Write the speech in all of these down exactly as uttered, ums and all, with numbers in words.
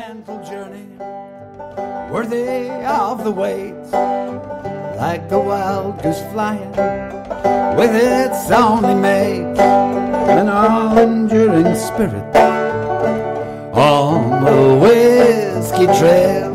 gentle journey, worthy of the wait, like a wild goose flying with its only mate, an all-enduring spirit on the whiskey trail.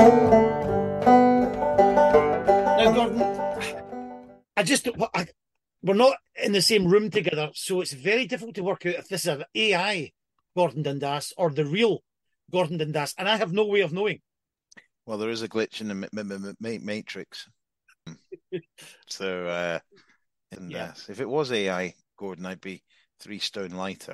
Now, Gordon, I just I, we're not in the same room together, so it's very difficult to work out if this is an A I Gordon Dundas or the real Gordon Dundas, and I have no way of knowing. Well, there is a glitch in the ma- ma- ma- matrix. So, uh, and, Yeah. uh, if it was A I, Gordon, I'd be three stone lighter.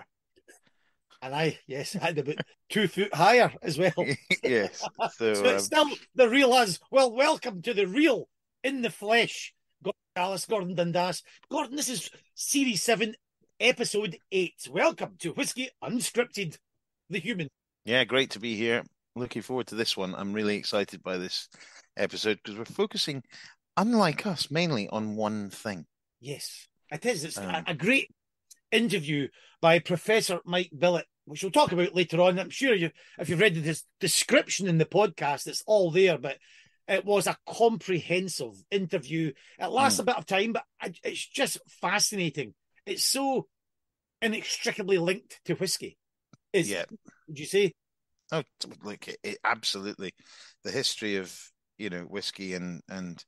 And I, yes, I'd about two foot higher as well. Yes. So, So it's um, still the real us. Well, welcome to the real, in the flesh, Gordon Dallas, Gordon Dundas. Gordon, this is Series seven, Episode eight. Welcome to Whiskey Unscripted, the human. yeah, great to be here. Looking forward to this one. I'm really excited by this episode because we're focusing, unlike us, mainly on one thing. Yes, it is. It's Um, a, a great interview by Professor Mike Billet, which we'll talk about later on. I'm sure you, if you've read the description in the podcast, it's all there, but it was a comprehensive interview. It lasts Mm. a bit of time, but it's just fascinating. It's so inextricably linked to whiskey. Is, Yeah. would you say? Oh, look, it, it, absolutely. The history of, you know, whiskey and, and,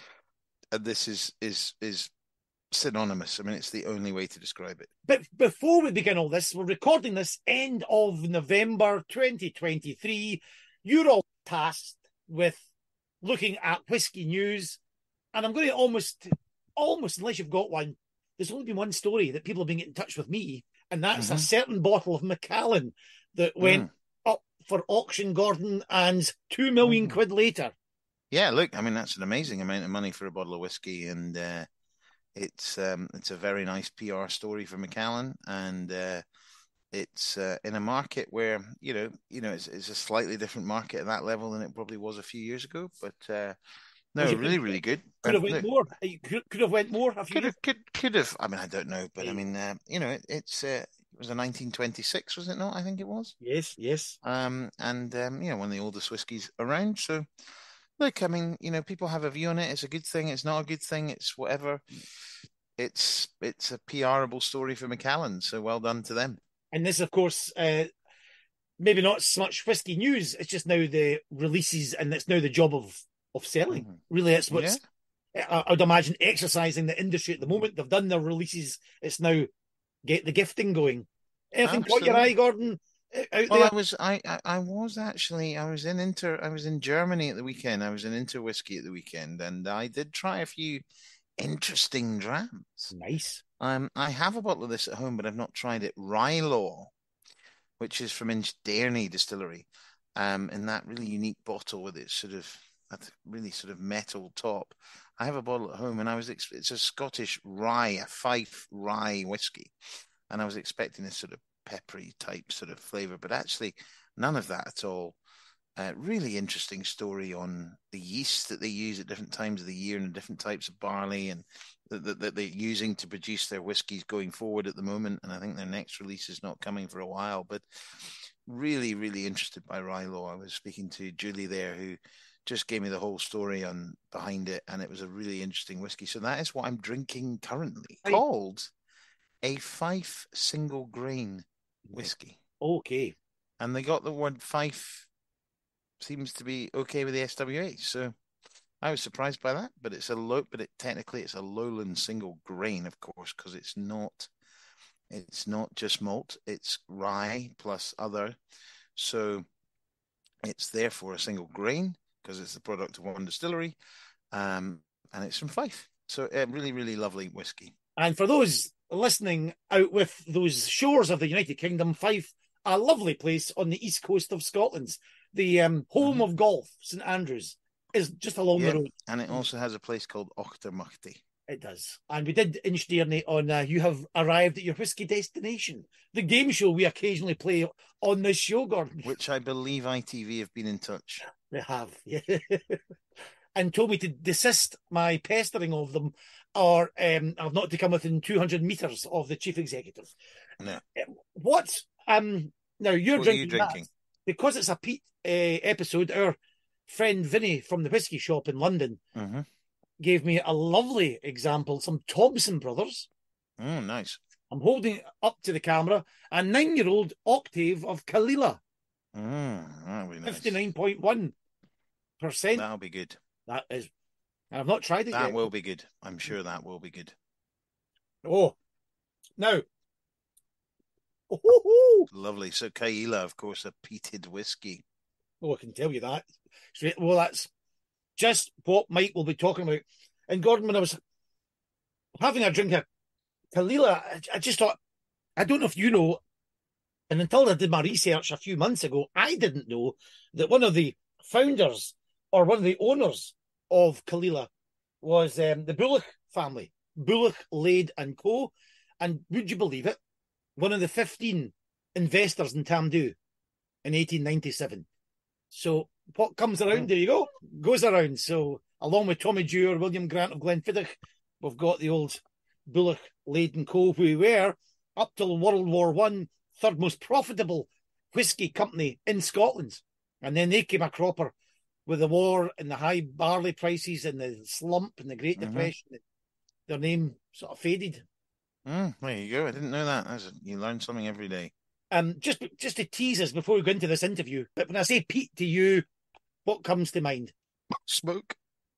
and this is, is, is synonymous. I mean, it's the only way to describe it. But before we begin all this, we're recording this end of November twenty twenty-three. You're all tasked with looking at whiskey news, and I'm going to almost, almost, unless you've got one, there's only been one story that people have been getting in touch with me, and that's Mhm. a certain bottle of Macallan that went Mm. up for auction, Gordon, and two million Mhm. quid later. Yeah, look, I mean, that's an amazing amount of money for a bottle of whiskey, and uh, it's um, it's a very nice P R story for Macallan, and uh, it's uh, in a market where you know, you know, it's, it's a slightly different market at that level than it probably was a few years ago. But uh, no, Was it- really, really good. Could have Um, went look, more. You Could, could have went more a few could years. have, could could have. I mean, I don't know, but I Yeah. mean, uh, you know, it, it's uh, it was a nineteen twenty-six, was it not? I think it was. Yes, yes. Um, and um, you know, one of the oldest whiskies around. So, look, I mean, you know, people have a view on it. It's a good thing. It's not a good thing. It's whatever. It's it's a PRable story for Macallan. So well done to them. And this, of course, uh, maybe not so much whiskey news. It's just now the releases, and it's now the job of of selling. Mhm. Really, it's what's I, I'd imagine exercising the industry at the moment. They've done their releases. It's now get the gifting going. Anything caught your Absolutely. eye, Gordon? uh, Out Well, there? I was I, I I was actually I was in Inter I was in Germany at the weekend. I was in Inter Whiskey at the weekend, and I did try a few interesting drams. Nice. Um, I have a bottle of this at home, but I've not tried it. Ryelaw, which is from Inchdairnie Distillery, um, in that really unique bottle with its sort of that really sort of metal top. I have a bottle at home, and I was ex- it's a Scottish rye, a Fife rye whiskey, and I was expecting this sort of peppery type sort of flavor, but actually none of that at all. Uh, really interesting story on the yeast that they use at different times of the year and the different types of barley and that, that, that they're using to produce their whiskies going forward at the moment. And I think their next release is not coming for a while, but really, really interested by Ryelaw. I was speaking to Julie there, who just gave me the whole story on behind it, and it was a really interesting whiskey. So that is what I'm drinking currently, Right. called a Fife single grain whiskey. Okay. And they got the word Fife seems to be okay with the S W A. So I was surprised by that, but it's a low, but it technically it's a lowland single grain, of course, because it's not, it's not just malt, it's rye plus other. So it's therefore a single grain because it's the product of one distillery, um, and it's from Fife. So a really, really lovely whiskey. And for those listening out with those shores of the United Kingdom, Fife, a lovely place on the east coast of Scotland. The um, home Mhm. of golf, St Andrews, is just along Yeah, the road. and it also has a place called Octave. It does. And we did Inchdairnie on uh, You Have Arrived at Your Whiskey Destination, the game show we occasionally play on this show, Gordon. Which I believe I T V have been in touch. They have, yeah. And told me to desist my pestering of them, or um, I've not to come within two hundred metres of the chief executive. No. What, um, now you're What are you drinking, drinking? because it's a peat uh, episode, our friend Vinny from the whiskey shop in London Mm-hmm. gave me a lovely example, some Thompson brothers. Oh, nice. I'm holding it up to the camera, a nine-year-old Octave of Caol, Mm, that'll be nice. fifty-nine point one percent. That'll be good. That is, and I've not tried it That yet. will be good. I'm sure that will be good. Oh, now, oh, Lovely. So Caol, of course, a peated whiskey. oh, I can tell you that. Straight, well, that's just what Mike will be talking about. And Gordon, when I was having a drink of Caol, I, I just thought, I don't know if you know, and until I did my research a few months ago, I didn't know that one of the founders or one of the owners of Caol was um, the Bullock family, Bullock, Lade and Co. And would you believe it? One of the fifteen investors in Tamdhu in eighteen ninety-seven. So what comes around, there you go, goes around. So along with Tommy Dewar, William Grant of Glenfiddich, we've got the old Bullock, Lade and Co., who were, up till World War One, third most profitable whiskey company in Scotland. And then they came a cropper with the war and the high barley prices and the slump and the Great Mhm. Depression. Their name sort of faded. Mm, there you go. I didn't know that. That's a, you learn something every day. Um, just just to tease us before we go into this interview, but when I say Peat to you, what comes to mind? Smoke.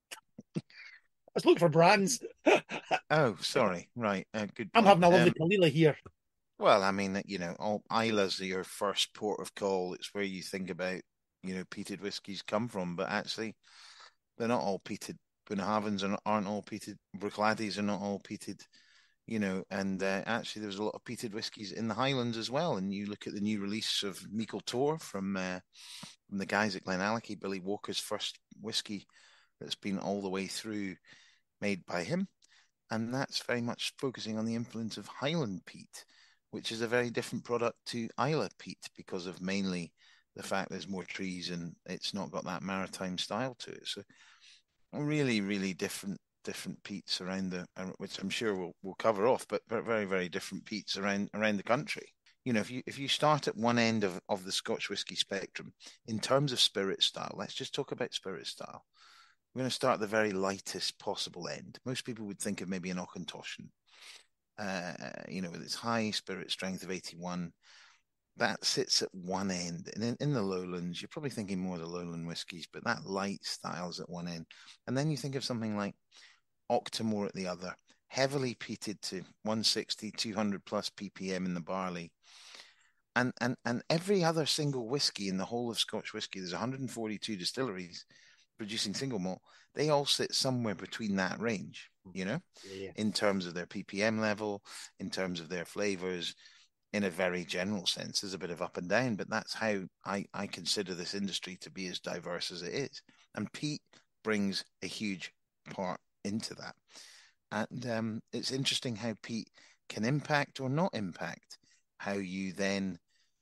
Let's look for brands. Oh, sorry. Right. Uh, good. I'm point. having a lovely Um, Caol here. well, I mean, you know, all Isla's your first port of call. It's where you think about, you know, peated whiskies come from, but actually, they're not all peated. Bunnahavens are not, aren't all peated. Bruichladdich are not all peated. You know, and uh, actually, there was a lot of peated whiskies in the Highlands as well. And you look at the new release of Meikle Tor from uh, from the guys at Glenallachie, Billy Walker's first whiskey that's been all the way through made by him, and that's very much focusing on the influence of Highland peat, which is a very different product to Islay peat because of mainly the fact there's more trees and it's not got that maritime style to it. So, really, really different. different peats around the, which I'm sure we'll we'll cover off, but very very different peats around around the country. You know, if you if you start at one end of, of the Scotch whisky spectrum in terms of spirit style, let's just talk about spirit style. We're going to start at the very lightest possible end. Most people would think of maybe an Auchentoshan, uh, you know, with its high spirit strength of eighty-one. That sits at one end. And in, in the lowlands, you're probably thinking more of the lowland whiskies, but that light style's at one end. And then you think of something like Octomore at the other, heavily peated to one sixty, two hundred plus P P M in the barley. And, and, and every other single whiskey in the whole of Scotch whisky, there's one hundred forty-two distilleries producing single malt. They all sit somewhere between that range, you know, Yeah. in terms of their P P M level, in terms of their flavors. In a very general sense, there's a bit of up and down, but that's how I, I consider this industry to be as diverse as it is. And peat brings a huge part into that. And um, it's interesting how peat can impact or not impact how you then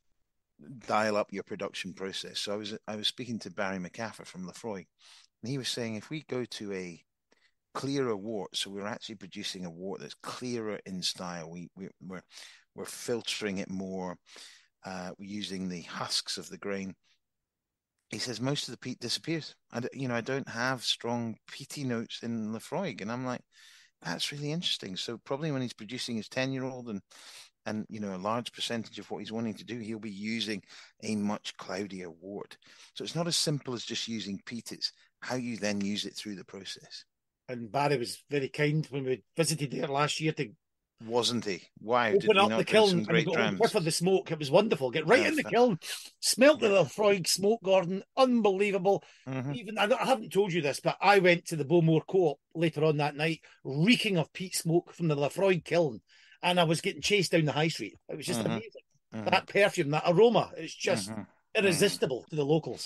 dial up your production process. So I was I was speaking to Barry McAfee from Lefroy, and he was saying if we go to a clearer wort, so we're actually producing a wort that's clearer in style, we, we we're we're filtering it more, uh, we're using the husks of the grain. He says most of the peat disappears. I you know I don't have strong peaty notes in Lefroy, and I'm like, that's really interesting. So probably when he's producing his ten year old and and you know a large percentage of what he's wanting to do, he'll be using a much cloudier wort. So it's not as simple as just using peat. It's how you then use it through the process. And Barry was very kind when we visited there last year to Wasn't he? Wow, did open we up not the do kiln some and we great got a drams? whiff of the smoke. It was wonderful. Get right Oh, in the fa- kiln, smelt the Lefroy smoke, Gordon. Unbelievable. Mhm. Even I, don't- I haven't told you this, but I went to the Bowmore Co-op later on that night, reeking of peat smoke from the Lefroy kiln, and I was getting chased down the high street. It was just Mhm. amazing. Mhm. That perfume, that aroma, it's just Mhm. irresistible to the locals.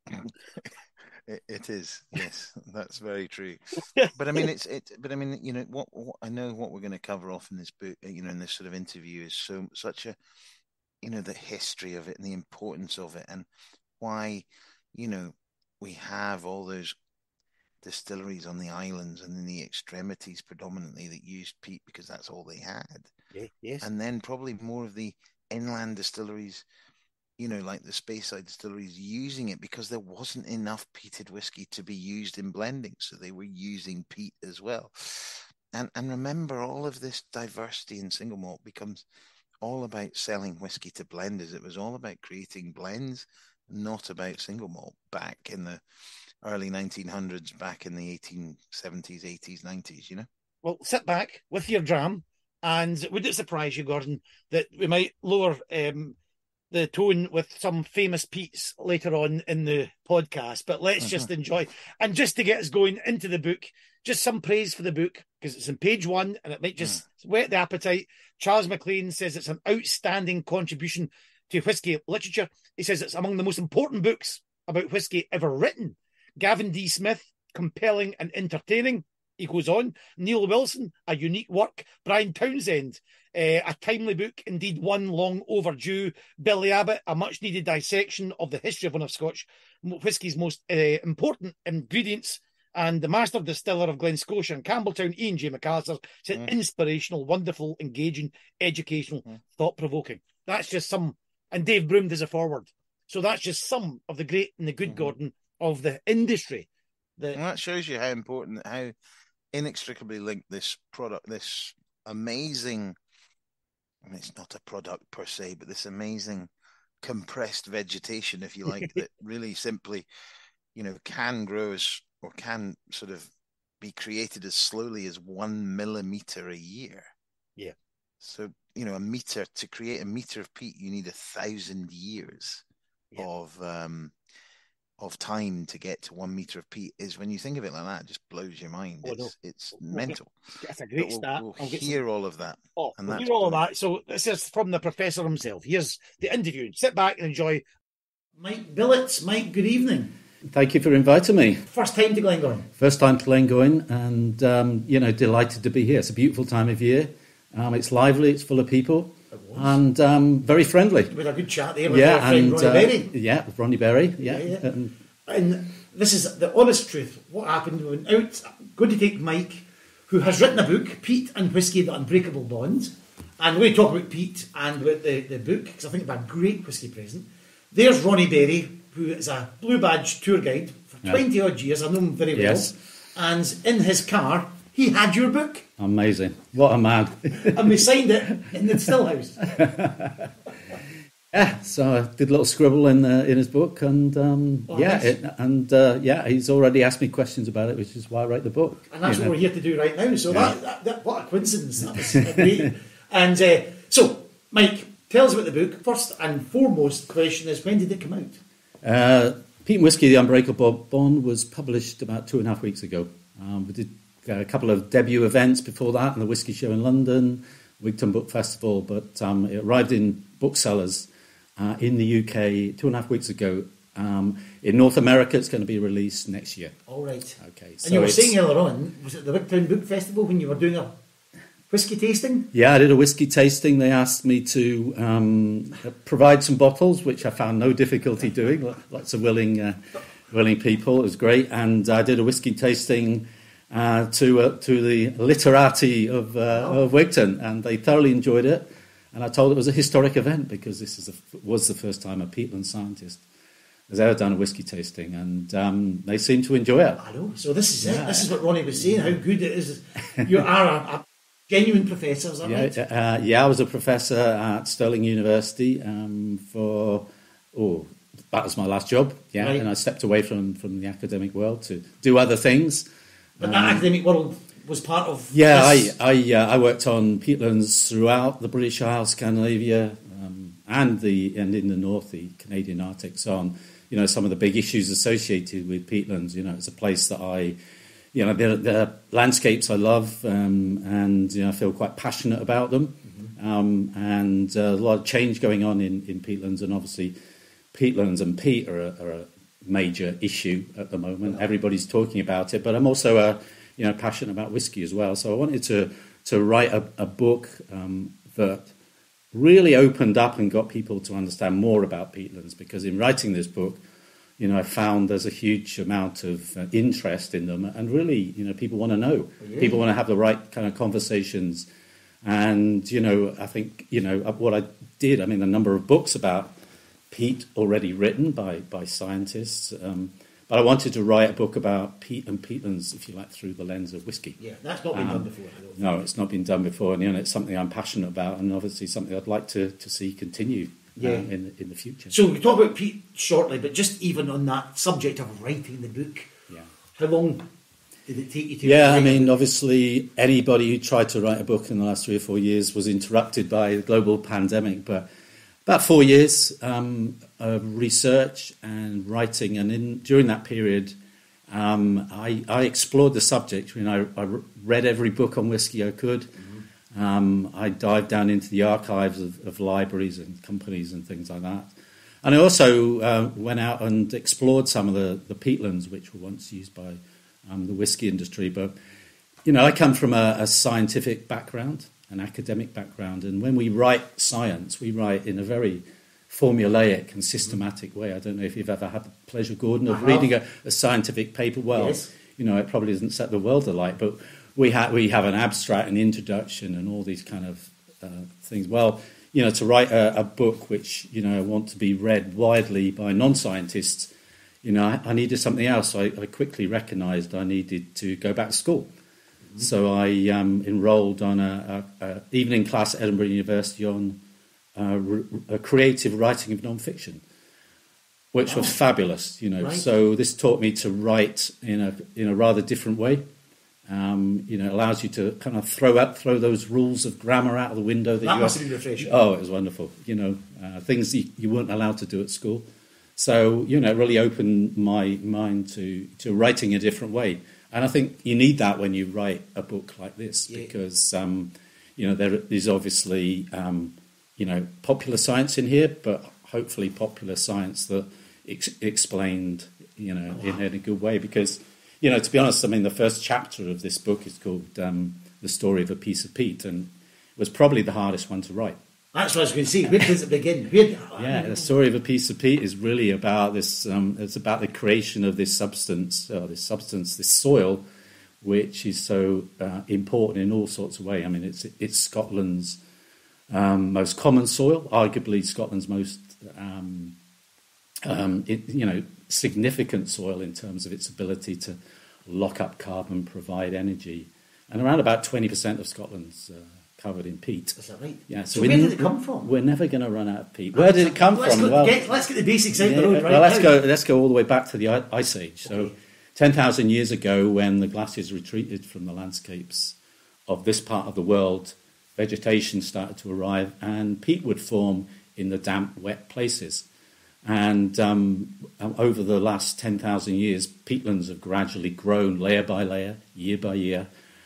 It, it is, yes, that's very true. But I mean, it's it. But I mean, you know, what, what I know what we're going to cover off in this book, you know, in this sort of interview is so such a, you know, the history of it and the importance of it, and why, you know, we have all those distilleries on the islands and in the extremities predominantly that used peat because that's all they had, Yeah, yes. and then probably more of the inland distilleries, you know, like the Speyside distilleries using it because there wasn't enough peated whiskey to be used in blending. So they were using peat as well. And and remember, all of this diversity in single malt becomes all about selling whiskey to blenders. It was all about creating blends, not about single malt back in the early nineteen hundreds, back in the eighteen seventies, eighties, nineties, you know? Well, sit back with your dram, and would it surprise you, Gordon, that we might lower um, the tone with some famous Peats later on in the podcast, but let's mm-hmm. just enjoy. And just to get us going into the book, just some praise for the book, because it's in page one, and it might just mm. whet the appetite. Charles Maclean says it's an outstanding contribution to whiskey literature. He says it's among the most important books about whiskey ever written. Gavin D. Smith, compelling and entertaining. He goes on. Neil Wilson, a unique work. Brian Townsend, uh, a timely book, indeed one long overdue. Billy Abbott, a much-needed dissection of the history of one of Scotch whiskey's most uh, important ingredients. And the master distiller of Glen Scotia and Campbelltown, Ian J. MacArthur, said mm. inspirational, wonderful, engaging, educational, mm. thought-provoking. That's just some... And Dave Broom does a forward. So that's just some of the great and the good, mm-hmm. Gordon, of the industry. The... And that shows you how important, how inextricably linked this product, this amazing, I mean, it's not a product per se, but this amazing compressed vegetation, if you like, that really simply, you know, can grow as, or can sort of be created as slowly as one millimeter a year. Yeah. So, you know, a meter, to create a meter of peat, you need a thousand years yeah. of um, of time to get to one meter of peat. Is, when you think of it like that, it just blows your mind. Oh, it's no. it's we'll mental. Get, that's a great we'll, start. We'll hear some... all of that. Oh, and we'll hear all of that. So this is from the professor himself. Here's the interview. Sit back and enjoy. Mike Billet. Mike, good evening. Thank you for inviting me. First time to Glengoyne. First time to Glengoyne, and um, you know, delighted to be here. It's a beautiful time of year. Um, it's lively. It's full of people, and um, very friendly. With a good chat there with yeah, our friend and, Ronnie uh, Berry. Yeah, with Ronnie Berry. Yeah, yeah, yeah. Um, and this is the honest truth. What happened? We went out. Going to take Mike, who has written a book, Peat and Whisky: The Unbreakable Bond, and we're going to talk about Peat and about the, the book, because I think it's a great whisky present. There's Ronnie Berry, who is a blue badge tour guide for twenty yeah. odd years. I know him very well. Yes. And in his car, he had your book. Amazing. What a man. And we signed it in the still house. Yeah, so I did a little scribble in the, in his book, and um, oh, yeah, nice. it, and uh, yeah, he's already asked me questions about it, which is why I write the book. And that's what know. we're here to do right now. So yeah. that, that, that what a coincidence! That was great. And uh, so, Mike, tell us about the book. First and foremost question is, when did it come out? Uh, Peat and Whisky: The Unbreakable Bond was published about two and a half weeks ago. Um, we did a couple of debut events before that, and the Whisky Show in London, Wigton Book Festival, but um, it arrived in booksellers uh, in the U K two and a half weeks ago. Um, in North America, it's going to be released next year. All right. Okay. So and you were saying earlier on, was it the Wigton Book Festival when you were doing a whisky tasting? Yeah, I did a whisky tasting. They asked me to um, provide some bottles, which I found no difficulty doing. Lots of willing, uh, willing people. It was great, and I did a whisky tasting uh, to uh, to the literati of uh, oh. of Wigton, and they thoroughly enjoyed it. And I told it was a historic event because this is a, was the first time a peatland scientist has ever done a whisky tasting, and um, they seemed to enjoy it. I know. So this is yeah. it. This is what Ronnie was saying. How good it is. You are a, a genuine professor, is that yeah, right? Uh, yeah, I was a professor at Stirling University um, for, oh, that was my last job, yeah, right. And I stepped away from, from the academic world to do other things. But um, that academic world was part of Yeah, this. I I, uh, I worked on peatlands throughout the British Isles, Scandinavia, um, and the and in the north, the Canadian Arctic, so on, you know, some of the big issues associated with peatlands. You know, it's a place that I... You know, the, the landscapes I love, um, and you know, I feel quite passionate about them. Mm-hmm. Um, and uh, a lot of change going on in, in peatlands, and obviously peatlands and peat are a, are a major issue at the moment. Wow. Everybody's talking about it, but I'm also a, you know, passionate about whiskey as well. So I wanted to to write a, a book um, that really opened up and got people to understand more about peatlands, because in writing this book, you know, I found there's a huge amount of uh, interest in them, and really, you know, people want to know. Yeah. People want to have the right kind of conversations. And, you know, I think, you know, what I did, I mean, a number of books about peat already written by, by scientists. Um, but I wanted to write a book about peat and peatlands, if you like, through the lens of whiskey. Yeah, that's not been um, done before. I don't no, think. it's not been done before, and you know, it's something I'm passionate about, and obviously something I'd like to, to see continue Yeah. uh, in in the future. So we talk about peat shortly, but just even on that subject of writing the book, Yeah. how long did it take you to? Yeah, I write mean, it? obviously, anybody who tried to write a book in the last three or four years was interrupted by the global pandemic. But about four years um, of research and writing, and in during that period, um, I, I explored the subject. You know, I, I read every book on whiskey I could. Mm-hmm. Um, I dived down into the archives of, of libraries and companies and things like that. And I also uh, went out and explored some of the, the peatlands, which were once used by Um, the whiskey industry. But, you know, I come from a, a scientific background, an academic background, and when we write science, we write in a very formulaic and systematic way. I don't know if you've ever had the pleasure, Gordon, of reading a, a scientific paper. Well, Yes. you know, it probably doesn't set the world alight, but we, ha- we have an abstract, an introduction, and all these kind of uh, things. Well, you know, to write a, a book which, you know, I want to be read widely by non-scientists, you know, I, I needed something else. I, I quickly recognised I needed to go back to school. Mm-hmm. So I um, enrolled on a, a, a evening class at Edinburgh University on uh, re- a creative writing of non-fiction, which wow. was fabulous, you know. Right. So this taught me to write in a in a rather different way. Um, you know, it allows you to kind of throw out throw those rules of grammar out of the window. That, That you must are, have been refreshing. Oh, it was wonderful. You know, uh, things you, you weren't allowed to do at school. So, you know, it really opened my mind to, to writing a different way. And I think you need that when you write a book like this, Yeah. because, um, you know, there is obviously, um, you know, popular science in here, but hopefully popular science that ex- explained, you know, Oh, wow. in, in a good way. Because, you know, to be honest, I mean, the first chapter of this book is called um, The Story of a Piece of Peat, and it was probably the hardest one to write. That's what I was going to say. Where does it begin? Where, Yeah, the story of a piece of peat is really about this. Um, it's about the creation of this substance, uh, this substance, this soil, which is so uh, important in all sorts of ways. I mean, it's it's Scotland's um, most common soil, arguably Scotland's most, um, um, it, you know, significant soil in terms of its ability to lock up carbon, provide energy, and around about twenty percent of Scotland's Uh, covered in peat. Is that right? Yeah. So we where did n- it come from? We're never going to run out of peat. Where did it come let's from? Go, well, get, let's get the basics out yeah, the road right well, let's now. go. Let's go all the way back to the I- Ice Age. So, Okay. ten thousand years ago, when the glaciers retreated from the landscapes of this part of the world, vegetation started to arrive, and peat would form in the damp, wet places. And um, over the last ten thousand years, peatlands have gradually grown layer by layer, year by year.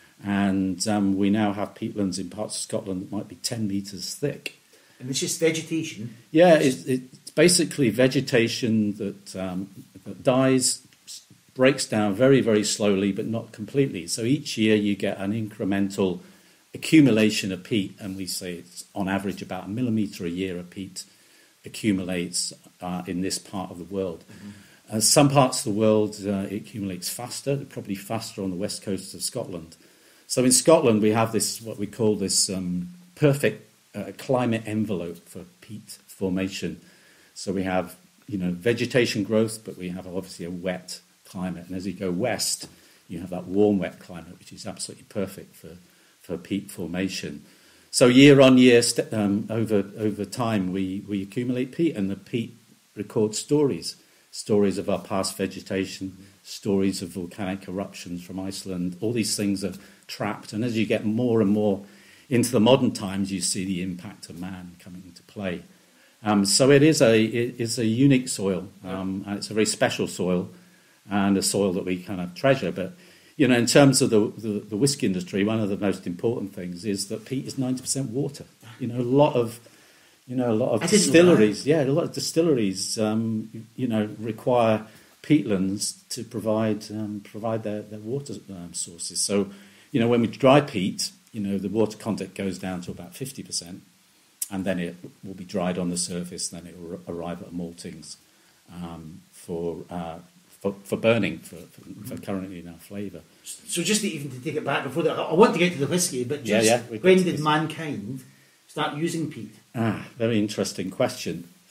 And um, we now have peatlands in parts of Scotland that might be ten metres thick. And it's just vegetation. Yeah, it's, it's basically vegetation that, um, that dies, breaks down very, very slowly, but not completely. So each year you get an incremental accumulation of peat, and we say it's on average about a millimetre a year of peat accumulates uh, in this part of the world. Mm-hmm. Uh, some parts of the world uh, it accumulates faster, probably faster on the west coast of Scotland. So in Scotland, we have this, what we call this um, perfect uh, climate envelope for peat formation. So we have, you know, vegetation growth, but we have obviously a wet climate. And as you go west, you have that warm, wet climate, which is absolutely perfect for, for peat formation. So year on year, st- um, over over time, we, we accumulate peat, and the peat records stories, stories of our past vegetation, stories of volcanic eruptions from Iceland. All these things are trapped, and as you get more and more into the modern times, you see the impact of man coming into play. Um, so it is a it is a unique soil, um, and it's a very special soil, and a soil that we kind of treasure. But you know, in terms of the, the the whiskey industry, one of the most important things is that peat is ninety percent water. You know, a lot of you know a lot of I didn't know distilleries, yeah, a lot of distilleries, um, you know, require peatlands to provide um, provide their their water um, sources. So. You know, when we dry peat, you know, the water content goes down to about fifty percent, and then it will be dried on the surface, then it will arrive at maltings um, for, uh, for for burning, for, for, for currently in our flavour. So just to, even to take it back before that, I want to get to the whiskey, but just Yeah, yeah, we when get to did this. mankind start using peat? Ah, very interesting question.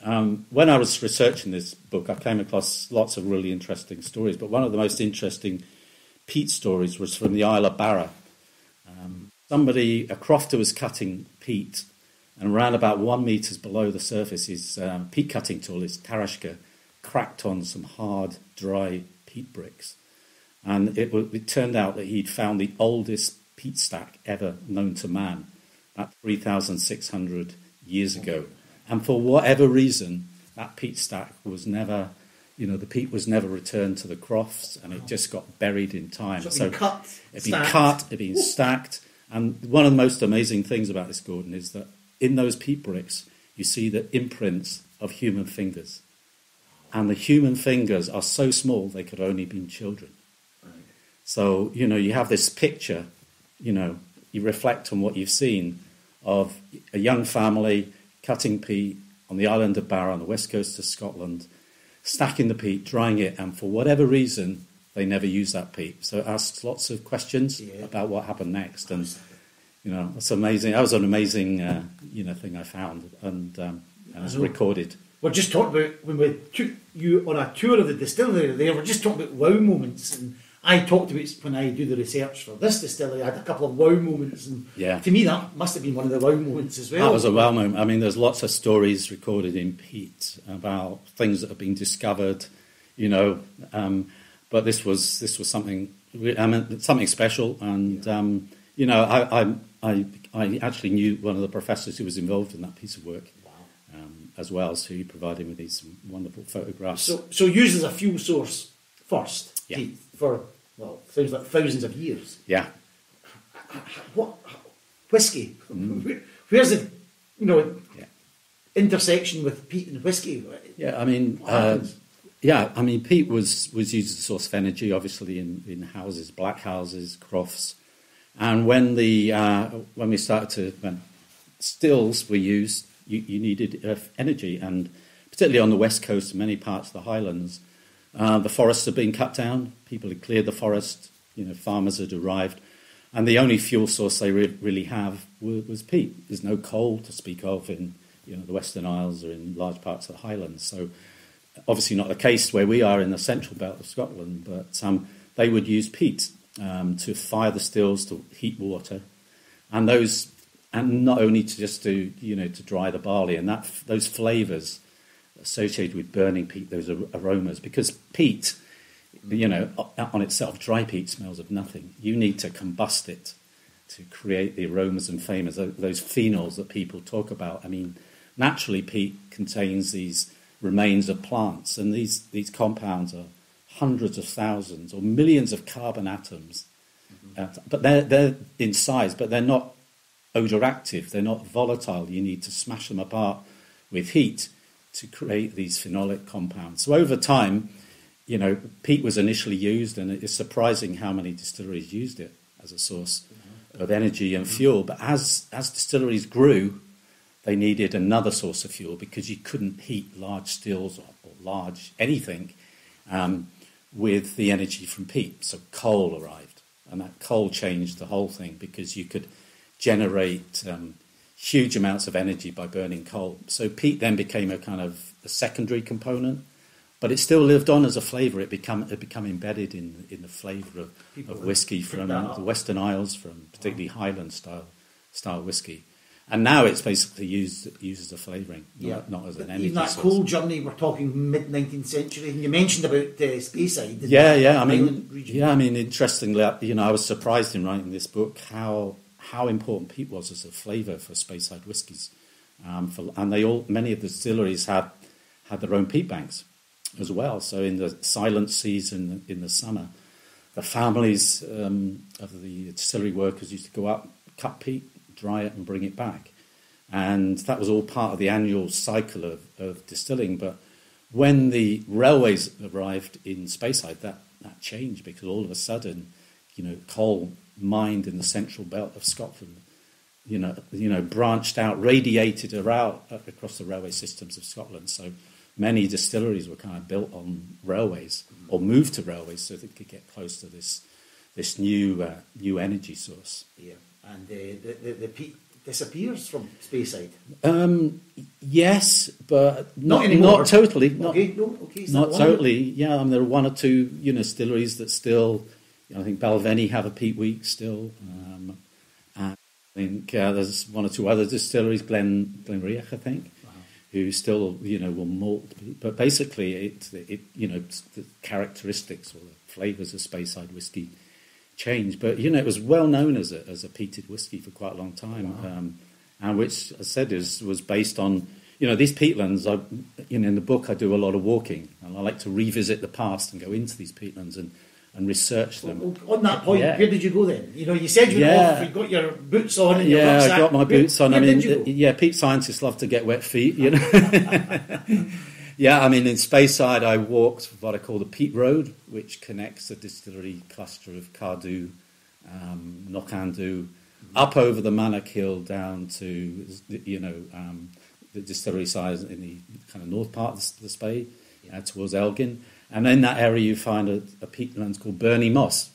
Um, when I was researching this book, I came across lots of really interesting stories, but one of the most interesting peat stories was from the Isle of Barra. Um, somebody, a crofter was cutting peat, and around about one metres below the surface, his um, peat cutting tool, his tarashka, cracked on some hard, dry peat bricks. And it, it turned out that he'd found the oldest peat stack ever known to man, about three thousand six hundred years ago. And for whatever reason, that peat stack was never, you know, the peat was never returned to the crofts, and it just got buried in time. So, so it'd been cut, it'd been cut, it'd been stacked. And one of the most amazing things about this, Gordon, is that in those peat bricks, you see the imprints of human fingers. And the human fingers are so small, they could only have been children. Right. So, you know, you have this picture, you know, you reflect on what you've seen of a young family cutting peat on the island of Barra on the west coast of Scotland, stacking the peat, drying it, and for whatever reason, they never use that peat. So it asks lots of questions yeah. about what happened next. And, you know, that's amazing. That was an amazing, uh, you know, thing I found, and, um, and it's recorded. We're just talking about, when we took you on a tour of the distillery there, we're just talking about wow moments, and I talked about, when I do the research for this distillery, I had a couple of wow moments, and yeah. to me that must have been one of the wow moments as well. That was a wow moment. I mean, there's lots of stories recorded in peat about things that have been discovered, you know, um, but this was this was something, I mean, something special, and yeah. um, you know, I, I I I actually knew one of the professors who was involved in that piece of work. Wow. Um, as well, so he provided me with these wonderful photographs. So, so used as a fuel source first, yeah. peat, for, well, things like thousands of years. Yeah. What whiskey? Mm. Where's the, you know, yeah. intersection with peat and whiskey? Yeah, I mean, uh, yeah, I mean, peat was, was used as a source of energy, obviously in, in houses, black houses, crofts, and when the uh, when we started to when stills were used, you, you needed uh, energy, and particularly on the west coast and many parts of the Highlands, uh, the forests had been cut down. People had cleared the forest. You know, farmers had arrived, and the only fuel source they re- really have was, was peat. There's no coal to speak of in you know the Western Isles or in large parts of the Highlands. So, obviously not the case where we are in the central belt of Scotland, but um, they would use peat um, to fire the stills, to heat water, and those. And not only to just to you know to dry the barley, and that those flavours associated with burning peat, those aromas, because peat, you know, on itself, dry peat smells of nothing. You need to combust it to create the aromas and flavors, those phenols that people talk about. I mean, naturally, peat contains these remains of plants, and these these compounds are hundreds of thousands or millions of carbon atoms, mm-hmm. uh, but they're they're in size, but they're not odor active, they're not volatile. You need to smash them apart with heat to create these phenolic compounds. So over time, you know, peat was initially used, and it is surprising how many distilleries used it as a source of energy and fuel. But as as distilleries grew, they needed another source of fuel, because you couldn't heat large stills or, or large anything um, with the energy from peat. So coal arrived, and that coal changed the whole thing, because you could generate um, huge amounts of energy by burning coal. So peat then became a kind of a secondary component, but it still lived on as a flavour. It become it became embedded in in the flavour of, of whiskey from the Western Isles, from particularly Highland style style whiskey. And now it's basically used used as a flavouring, yeah. not, not as an energy Even that source. coal journey, we're talking mid nineteenth century, and you mentioned about uh, Speyside. Yeah, yeah. I mean, yeah. I mean, interestingly, you know, I was surprised in writing this book how. how important peat was as a flavour for Speyside whiskies, um, for, and they all many of the distilleries had had their own peat banks as well. So in the silent season in the summer, the families um, of the distillery workers used to go up, cut peat, dry it, and bring it back, and that was all part of the annual cycle of, of distilling. But when the railways arrived in Speyside, that that changed, because all of a sudden, you know, coal mined in the central belt of Scotland, you know, you know, branched out, radiated around across the railway systems of Scotland. So many distilleries were kind of built on railways, or moved to railways, so they could get close to this this new uh, new energy source. Yeah, and uh, the, the the peat disappears from Speyside. Um, yes, but Not not anymore. not totally. Not, Okay, no, okay. is that not one? totally. Yeah, I mean, there are one or two, you know, distilleries that still. You know, I think Balvenie have a peat week still. Um, and I think uh, there's one or two other distilleries, Glen Glenriach, I think, Wow. who still, you know, will malt. But basically, it, it you know, the characteristics or the flavours of Speyside whiskey change. But you know, it was well known as a as a peated whiskey for quite a long time, Wow. um, and which, as I said, is was based on. You know, these peatlands, I, you know, in the book I do a lot of walking, and I like to revisit the past and go into these peatlands and, and research them. Well, on that point, Yeah. where did you go then? You know, you said you were Yeah. off, you got your boots on and your Yeah, rucksack. I got my Where- boots on. Where I mean, did you go? yeah, peat scientists love to get wet feet, you know. Yeah, I mean, in Speyside, I walked what I call the Peat Road, which connects the distillery cluster of Cardew, um, Knockandu, up over the Mannock Hill down to, you know, um, the distillery side in the kind of north part of the Spey, uh, towards Elgin. And in that area, you find a, a peatland called Burney Moss,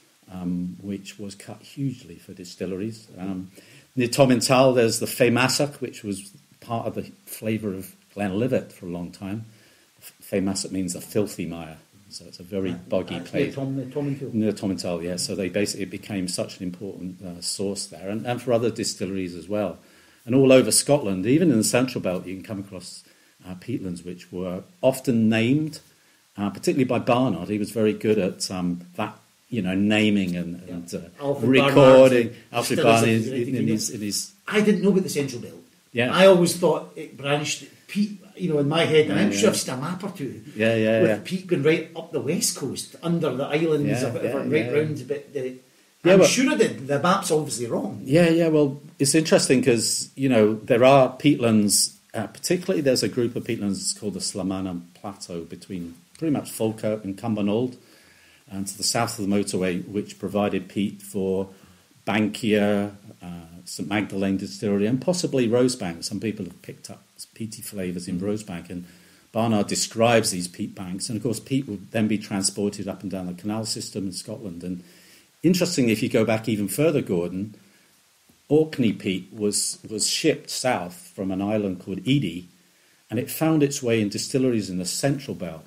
um, which was cut hugely for distilleries. Um, near Tomintal, there's the Feymassock, which was part of the flavour of Glenlivet for a long time. Feymassock means a filthy mire, so it's a very boggy That's place. near Tom, Tomintal. Near Tomintal, yeah. So they basically it became such an important uh, source there, and, and for other distilleries as well. And all over Scotland, even in the Central Belt, you can come across uh, peatlands which were often named, uh, particularly by Barnard. He was very good at um, that, you know, naming and, Yeah. and uh, Alfred recording. Barnard, Alfred still is a Barnard in, great in, his, in his I didn't know about the Central Belt. Yeah. I always thought it branched peat, you know, in my head, and Yeah, I'm yeah. sure I've seen a map or two. Yeah, yeah, with yeah. peat going right up the west coast, under the islands, Yeah, a bit yeah, of a right yeah. round a bit. Uh, Yeah, I'm but- sure I did. The map's obviously wrong. Yeah, yeah. Well, it's interesting because, you know, there are peatlands, uh, particularly there's a group of peatlands called the Slamanna Plateau between pretty much Falkirk and Cumbernauld, and to the south of the motorway, which provided peat for Bankia, uh, St Magdalene Distillery, and possibly Rosebank. Some people have picked up peaty flavours in Rosebank, and Barnard describes these peat banks, and of course peat would then be transported up and down the canal system in Scotland. And interestingly, if you go back even further, Gordon, Orkney peat was, was shipped south from an island called Edy, and it found its way in distilleries in the Central Belt.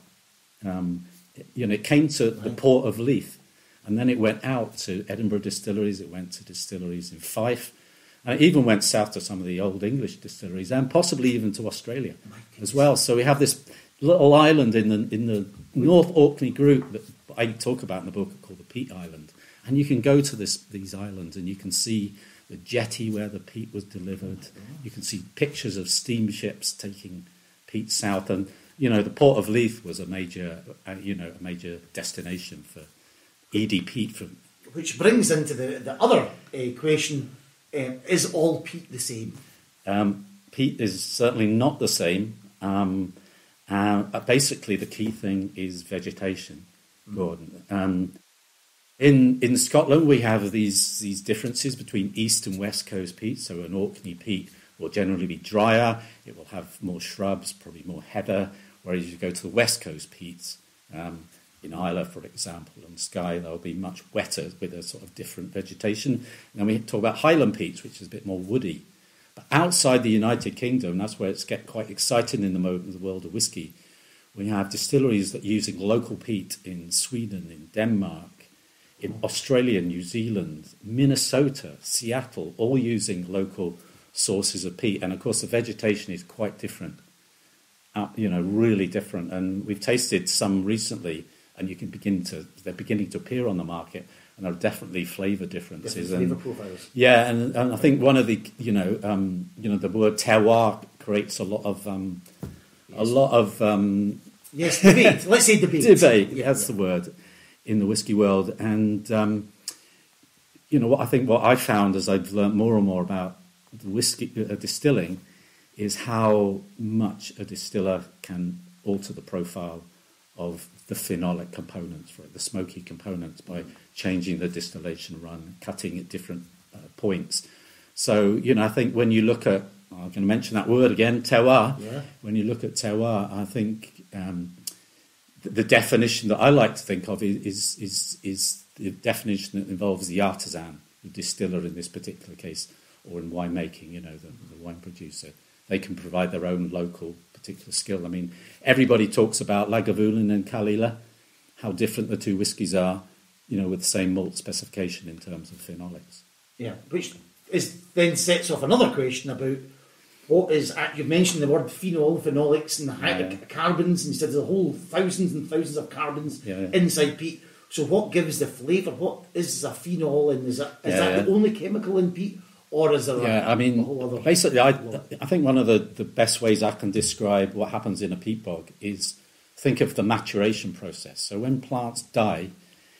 Um, it, you know, it came to the port of Leith, and then it went out to Edinburgh distilleries, it went to distilleries in Fife, and it even went south to some of the old English distilleries, and possibly even to Australia as well. So we have this little island in the in the North Orkney group that I talk about in the book called the Peat Island. And you can go to this these islands and you can see the jetty where the peat was delivered. You can see pictures of steamships taking peat south, and you know the port of Leith was a major, uh, you know, a major destination for Edy peat. From Which brings into the, the other uh, question, um, is all peat the same? um, peat is certainly not the same. Um, uh, basically, the key thing is vegetation, Gordon. Um, In in Scotland, we have these these differences between east and west coast peat. So an Orkney peat will generally be drier. It will have more shrubs, probably more heather. Whereas you go to the west coast peats, um, in Islay, for example, and Skye, they'll be much wetter with a sort of different vegetation. And then we talk about Highland peats, which is a bit more woody. But outside the United Kingdom, that's where it's get quite exciting in the, mo- in the world of whiskey. We have distilleries that are using local peat in Sweden, in Denmark, in Australia, New Zealand, Minnesota, Seattle, all using local sources of peat. And of course, the vegetation is quite different, uh, you know, really different. And we've tasted some recently, and you can begin to, they're beginning to appear on the market, and there are definitely flavour differences. Different And, flavour profiles. yeah, and, and I think one of the, you know, um, you know, the word terroir creates a lot of, um, a lot of um, Yes, debate. Let's say debate. debate. Yeah, That's yeah. the word in the whiskey world. And um, you know what I think what I found as I've learned more and more about the whiskey uh, distilling is how much a distiller can alter the profile of the phenolic components, right, the smoky components, by changing the distillation run, cutting at different uh, points. So you know, I think when you look at, I'm going to mention that word again, terroir. Yeah. When you look at terroir, I think um, the, the definition that I like to think of is is is the definition that involves the artisan, the distiller in this particular case, or in winemaking, you know, the, the wine producer. They can provide their own local particular skill. I mean, everybody talks about Lagavulin and Caol, how different the two whiskies are, you know, with the same malt specification in terms of phenolics. Yeah, which is then sets off another question about what is, you've mentioned the word phenol, phenolics, and the Yeah. carbons, and you said there's a whole thousands and thousands of carbons Yeah, yeah. inside peat. So what gives the flavour? What is a phenol, and is that, is Yeah, that yeah. the only chemical in peat? Or is there Yeah, a, I mean, a whole other... basically, I, I think one of the, the best ways I can describe what happens in a peat bog is think of the maturation process. So when plants die,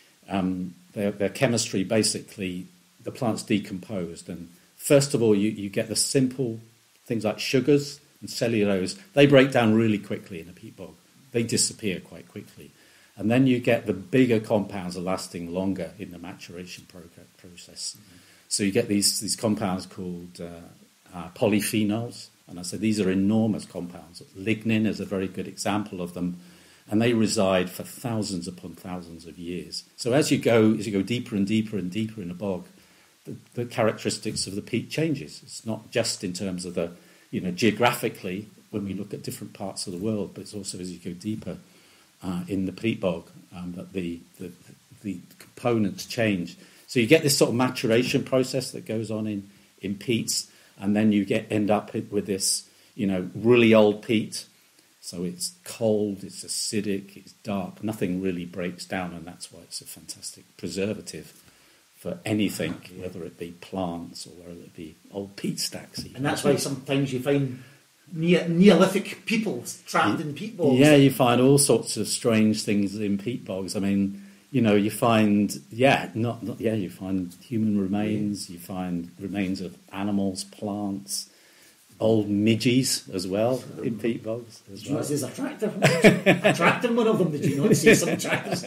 um, their, their chemistry basically, the plant's decomposed. And first of all, you, you get the simple things like sugars and cellulose. They break down really quickly in a peat bog. They disappear quite quickly. And then you get the bigger compounds are lasting longer in the maturation pro- process. Mm-hmm. So you get these, these compounds called uh, uh, polyphenols. And I said these are enormous compounds. Lignin is a very good example of them. And they reside for thousands upon thousands of years. So as you go, as you go deeper and deeper and deeper in a bog, the, the characteristics of the peat changes. It's not just in terms of the, you know, geographically when we look at different parts of the world, but it's also as you go deeper uh, in the peat bog um, that the, the the components change. So you get this sort of maturation process that goes on in, in peats, and then you get end up with this, you know, really old peat. So it's cold, it's acidic, it's dark. Nothing really breaks down, and that's why it's a fantastic preservative for anything, yeah. whether it be plants or whether it be old peat stacks. Even. And that's why sometimes you find ne- Neolithic people trapped in peat bogs. Yeah, you find all sorts of strange things in peat bogs. I mean, you know, you find, yeah, not, not yeah, you find human remains, yeah. you find remains of animals, plants, old midges as well in peat bogs. As Did you well. not say there's a tractor? A tractor, one of them, did you not say some tractors?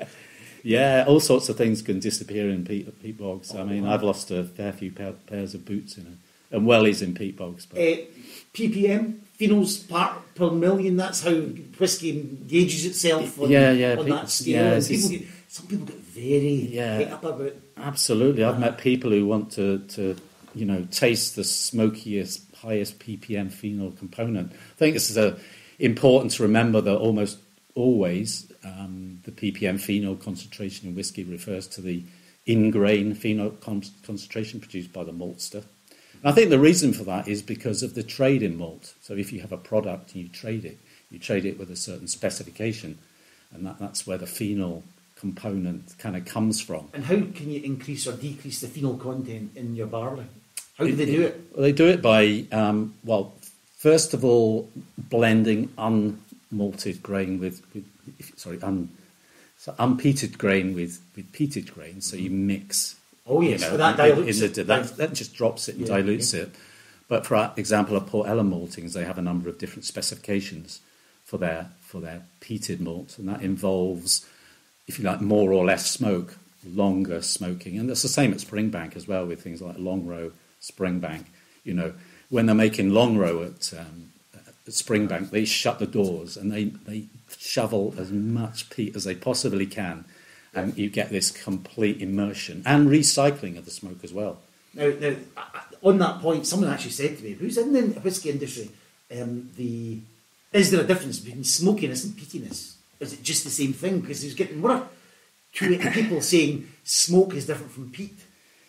Yeah, all sorts of things can disappear in peat, peat bogs. Oh, I mean, wow. I've lost a fair few pair, pairs of boots, you know, and wellies in peat bogs. But... Uh, P P M, phenols part per million, that's how whiskey gauges itself on, yeah, yeah, on pe- that scale. yeah, And people it's- get, some people get very Yeah. hit up about Absolutely. I've Uh, met people who want to, to, you know, taste the smokiest, highest P P M phenol component. I think this is a, important to remember that almost always um, the P P M phenol concentration in whiskey refers to the in-grain phenol con- concentration produced by the maltster. And I think the reason for that is because of the trade in malt. So if you have a product and you trade it, you trade it with a certain specification, and that, that's where the phenol component kind of comes from. And how can you increase or decrease the phenol content in your barley? How do they do it? Well, they do it by, um, well, first of all, blending unmalted grain with, with sorry, un, so unpeated grain with, with peated grain. So you mix. Oh yes, you know, so that in- dilutes in it. the- that, that just drops it and Yeah, dilutes yeah. it. But for example, at Port Ellen maltings, they have a number of different specifications for their for their peated malt, and that involves, if you like, more or less smoke, longer smoking, and that's the same at Springbank as well with things like Longrow, Springbank. You know, when they're making Longrow at, um, at Springbank, they shut the doors and they, they shovel as much peat as they possibly can, and you get this complete immersion and recycling of the smoke as well. Now, now, on that point, someone actually said to me, who's in the whisky industry, um, the is there a difference between smokiness and peatiness? Is it just the same thing? Because there's getting more to people saying smoke is different from peat.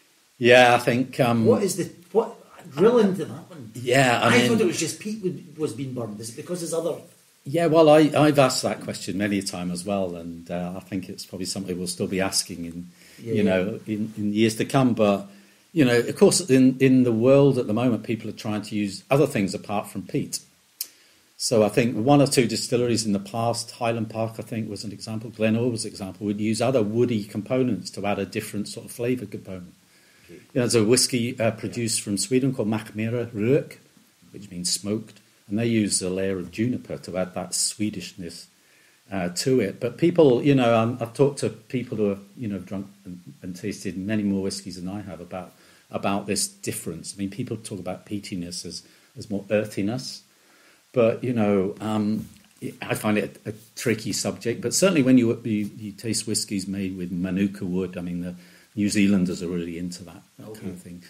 Yeah, I think. Um, What is the what? Drill into that one. Yeah, I I, mean- thought it was just peat would, was being burned. Is it because there's other? Yeah, well, I, I've asked that question many a time as well, and uh, I think it's probably something we'll still be asking in, Yeah, you know, in, in years to come. But you know, of course, in in the world at the moment, people are trying to use other things apart from peat. So I think one or two distilleries in the past, Highland Park, I think, was an example. Glenore was an example. Would use other woody components to add a different sort of flavour component. Okay. You know, there's a whiskey uh, produced from Sweden called Mackmyra Rök, which means smoked. And they use a layer of juniper to add that Swedishness uh, to it. But people, you know, um, I've talked to people who have, you know, drunk and, and tasted many more whiskies than I have about about this difference. I mean, people talk about peatiness as, as more earthiness. But, you know, um, I find it a, a tricky subject. But certainly when you, you you taste whiskies made with Manuka wood, I mean, the New Zealanders are really into that, that Okay. kind of thing.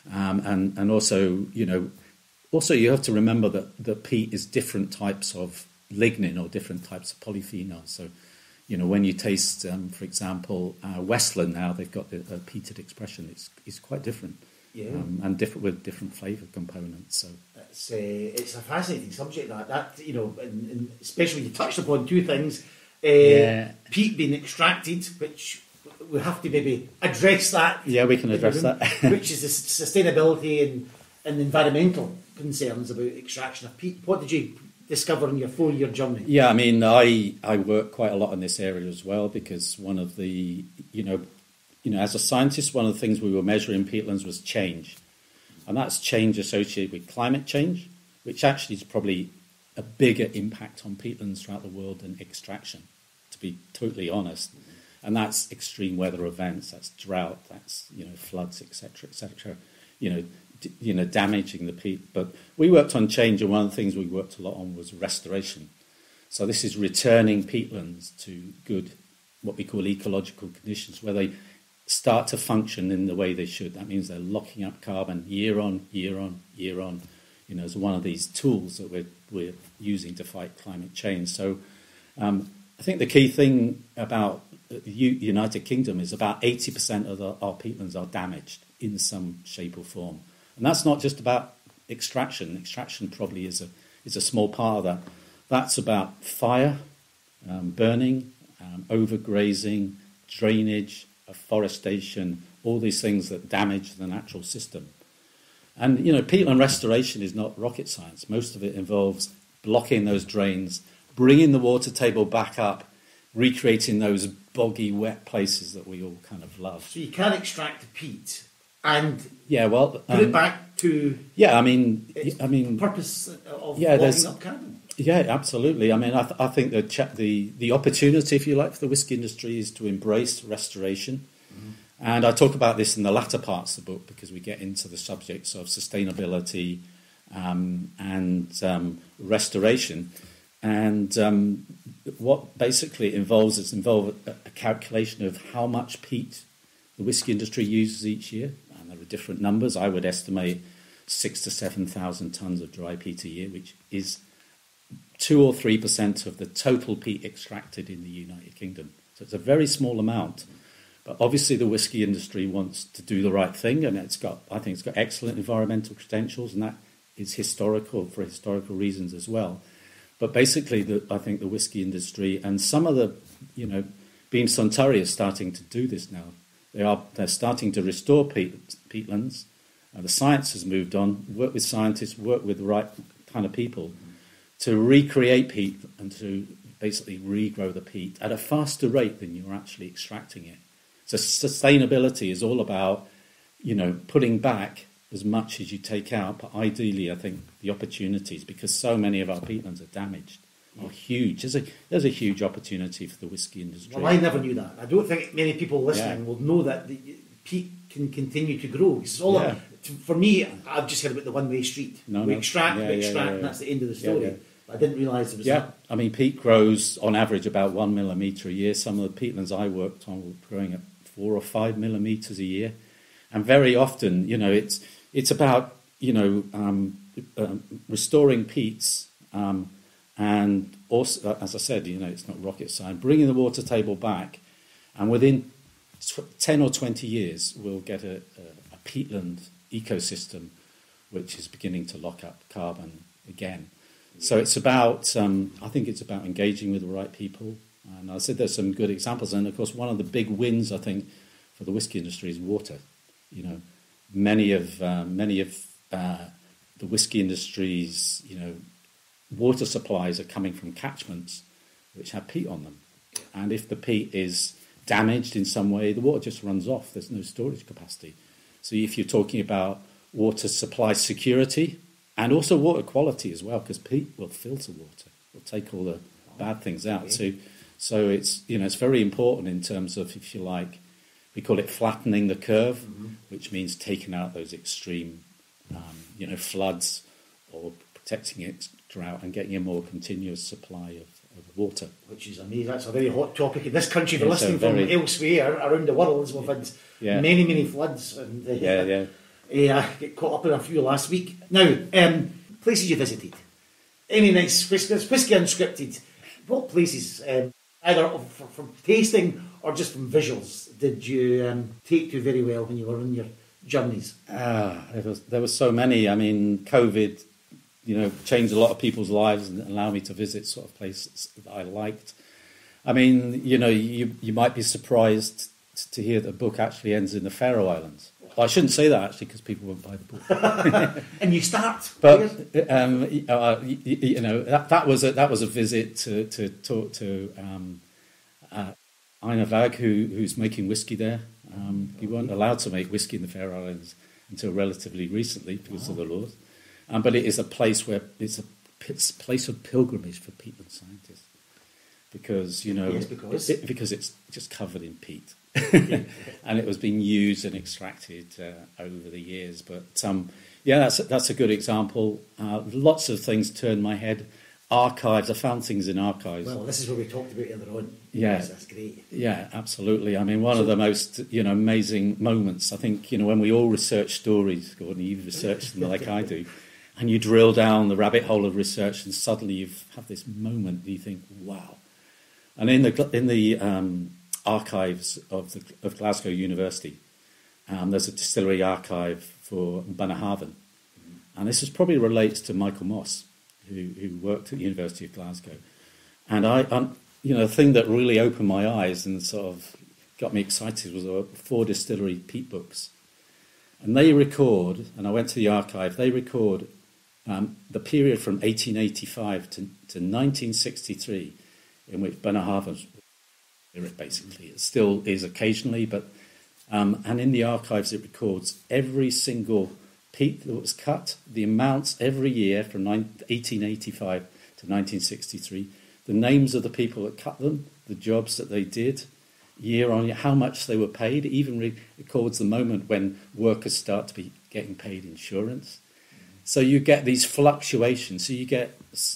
Um, and, and also, you know, also you have to remember that, that peat is different types of lignin or different types of polyphenols. So, you know, when you taste, um, for example, uh, Westland now, they've got the uh, peated expression. It's it's quite different, Yeah. um, and different with different flavour components. So It's, uh, it's a fascinating subject, that, that you know, and, and especially you touched upon two things. Uh, Yeah. Peat being extracted, which we have to maybe address that. yeah, we can address that. Which is the s- sustainability and, and environmental concerns about extraction of peat. What did you discover in your four-year journey? Yeah, I mean, I I work quite a lot in this area as well, because one of the, you know, you know, as a scientist, one of the things we were measuring in peatlands was change, and that's change associated with climate change, which actually is probably a bigger impact on peatlands throughout the world than extraction, to be totally honest. And that's extreme weather events, that's drought, that's, you know, floods, et cetera, et cetera. You know, d- you know, damaging the peat. But we worked on change, and one of the things we worked a lot on was restoration. So this is returning peatlands to good, what we call ecological conditions, where they start to function in the way they should. That means they're locking up carbon year on, year on, year on, you know, as one of these tools that we're, we're using to fight climate change. So um, I think the key thing about the U- United Kingdom is about eighty percent of the, our peatlands are damaged in some shape or form. And that's not just about extraction. Extraction probably is a, is a small part of that. That's about fire, um, burning, um, overgrazing, drainage, afforestation, all these things that damage the natural system. And, you know, peatland restoration is not rocket science. Most of it involves blocking those drains, bringing the water table back up, recreating those boggy, wet places that we all kind of love. So you can extract the peat and Yeah, well... put um, it back to Yeah, I mean... its I mean, purpose of yeah, locking there's- up carbon. Yeah, absolutely. I mean, I, th- I think the, cha- the the opportunity, if you like, for the whisky industry is to embrace restoration. Mm-hmm. And I talk about this in the latter parts of the book, because we get into the subjects of sustainability um, and um, restoration. And um, what basically it involves is involve a, a calculation of how much peat the whisky industry uses each year. And there are different numbers. I would estimate six to seven thousand tons of dry peat a year, which is two or three percent of the total peat extracted in the United Kingdom. So it's a very small amount. But obviously the whisky industry wants to do the right thing, and it's got, I think it's got excellent environmental credentials, and that is historical for historical reasons as well. But basically, the, I think the whisky industry and some of the, you know, Beam Suntory is starting to do this now. They are they're starting to restore peat, peatlands. Uh, the science has moved on. Work with scientists, work with the right kind of people to recreate peat and to basically regrow the peat at a faster rate than you're actually extracting it. So sustainability is all about, you know, putting back as much as you take out, but ideally I think the opportunities, because so many of our peatlands are damaged, are huge. There's a, there's a huge opportunity for the whisky industry. Well, I never knew that. I don't think many people listening Yeah. will know that the peat can continue to grow. It's all Yeah. for me, I've just heard about the one-way street. No, we no. extract, Yeah, we yeah, extract, yeah, and yeah. that's the end of the Yeah, story. yeah. I didn't realise there was Yeah, that. I mean, peat grows on average about one millimetre a year. Some of the peatlands I worked on were growing at four or five millimetres a year. And very often, you know, it's it's about, you know, um, um, restoring peats um, and also, uh, as I said, you know, it's not rocket science, bringing the water table back. And within tw- ten or twenty years, we'll get a, a, a peatland ecosystem which is beginning to lock up carbon again. So it's about, um, I think it's about engaging with the right people. And I said there's some good examples. And of course, one of the big wins, I think, for the whisky industry is water. You know, many of uh, many of uh, the whisky industry's, you know, water supplies are coming from catchments which have peat on them. And if the peat is damaged in some way, the water just runs off. There's no storage capacity. So if you're talking about water supply security and also water quality as well, because peat will filter water, will take all the bad things out. So, so it's, you know, it's very important in terms of, if you like, we call it flattening the curve, mm-hmm. which means taking out those extreme, um, you know, floods or protecting it drought and getting a more continuous supply of, of water. Which is amazing. That's a very hot topic in this country. We're It's a listening very- from elsewhere around the world. We've had Yeah. many, many floods. And, uh, Yeah, yeah. Uh, get caught up in a few last week. Now, um, places you visited. Any nice whisky, whisky unscripted. What places, um, either from, from tasting or just from visuals, did you um, take to very well when you were on your journeys? Ah, there was there were so many. I mean, COVID, you know, changed a lot of people's lives and allowed me to visit sort of places that I liked. I mean, you know, you you might be surprised to hear that the book actually ends in the Faroe Islands. Well, I shouldn't say that actually because people won't buy the book. And you start, but um, uh, you, you know, that, that was a, that was a visit to to talk to um, uh, Einar Vag, who who's making whiskey there. Um, you weren't allowed to make whiskey in the Faroe Islands until relatively recently because oh. of the laws. Um, but it is a place where it's a it's a place of pilgrimage for peatland scientists because you know yes, because. It, because it's just covered in peat. And it was being used and extracted uh, over the years. But um, yeah, that's a, that's a good example. Uh, lots of things turned my head. Archives, I found things in archives. Well, this is what we talked about earlier on. Yeah, yes, that's great. Yeah, absolutely. I mean, one so, of the most you know amazing moments. I think you know when we all research stories, Gordon, you've researched them like I do, and you drill down the rabbit hole of research, and suddenly you have this moment. You think, wow. And in the in the um, archives of the of Glasgow University, um, there's a distillery archive for Bunnahabhain, and this is probably relates to Michael Moss, who who worked at the University of Glasgow, and I, um, you know, the thing that really opened my eyes and sort of got me excited was uh, four distillery peat books, and they record, and I went to the archive. They record um, the period from eighteen eighty-five to to nineteen sixty-three, in which Bunnahabhain basically it still is occasionally, but um, and in the archives it records every single peat that was cut, the amounts every year from eighteen eighty-five to nineteen sixty-three, the names of the people that cut them, the jobs that they did, year on year, how much they were paid. It even re- records the moment when workers start to be getting paid insurance. So you get these fluctuations. So you get,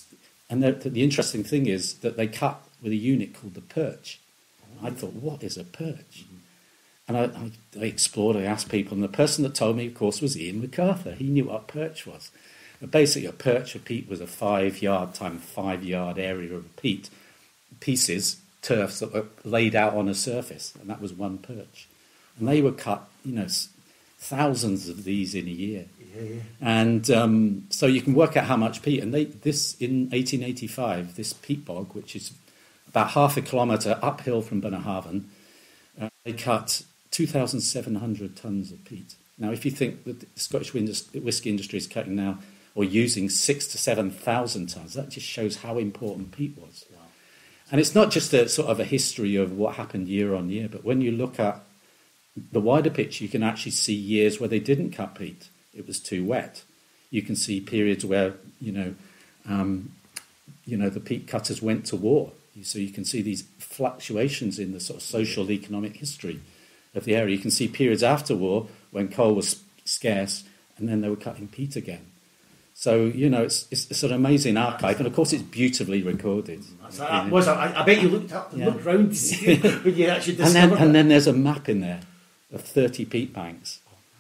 and the, the interesting thing is that they cut with a unit called the perch. I thought, what is a perch? And I, I, I explored, I asked people, and the person that told me, of course, was Ian MacArthur. He knew what a perch was. But basically, a perch of peat was a five-yard time five-yard area of peat, pieces, turfs that were laid out on a surface, and that was one perch. And they were cut, you know, thousands of these in a year. Yeah, yeah. And um, so you can work out how much peat. And they, this, in eighteen eighty-five, this peat bog, which is about half a kilometre uphill from Bunnahabhain, uh, they cut two thousand seven hundred tonnes of peat. Now, if you think that the Scottish whisky industry is cutting now or using six to seven thousand tonnes, that just shows how important peat was. Wow. And it's not just a sort of a history of what happened year on year, but when you look at the wider picture, you can actually see years where they didn't cut peat. It was too wet. You can see periods where, you know, um, you know, the peat cutters went to war. So you can see these fluctuations in the sort of social economic history of the area. You can see periods after war when coal was scarce, and then they were cutting peat again. So, you know, it's it's, it's an amazing archive, and of course it's beautifully recorded. So that was, I, I bet you looked up and yeah. looked round to see when you actually discovered and then, it. And then there's a map in there of thirty peat banks,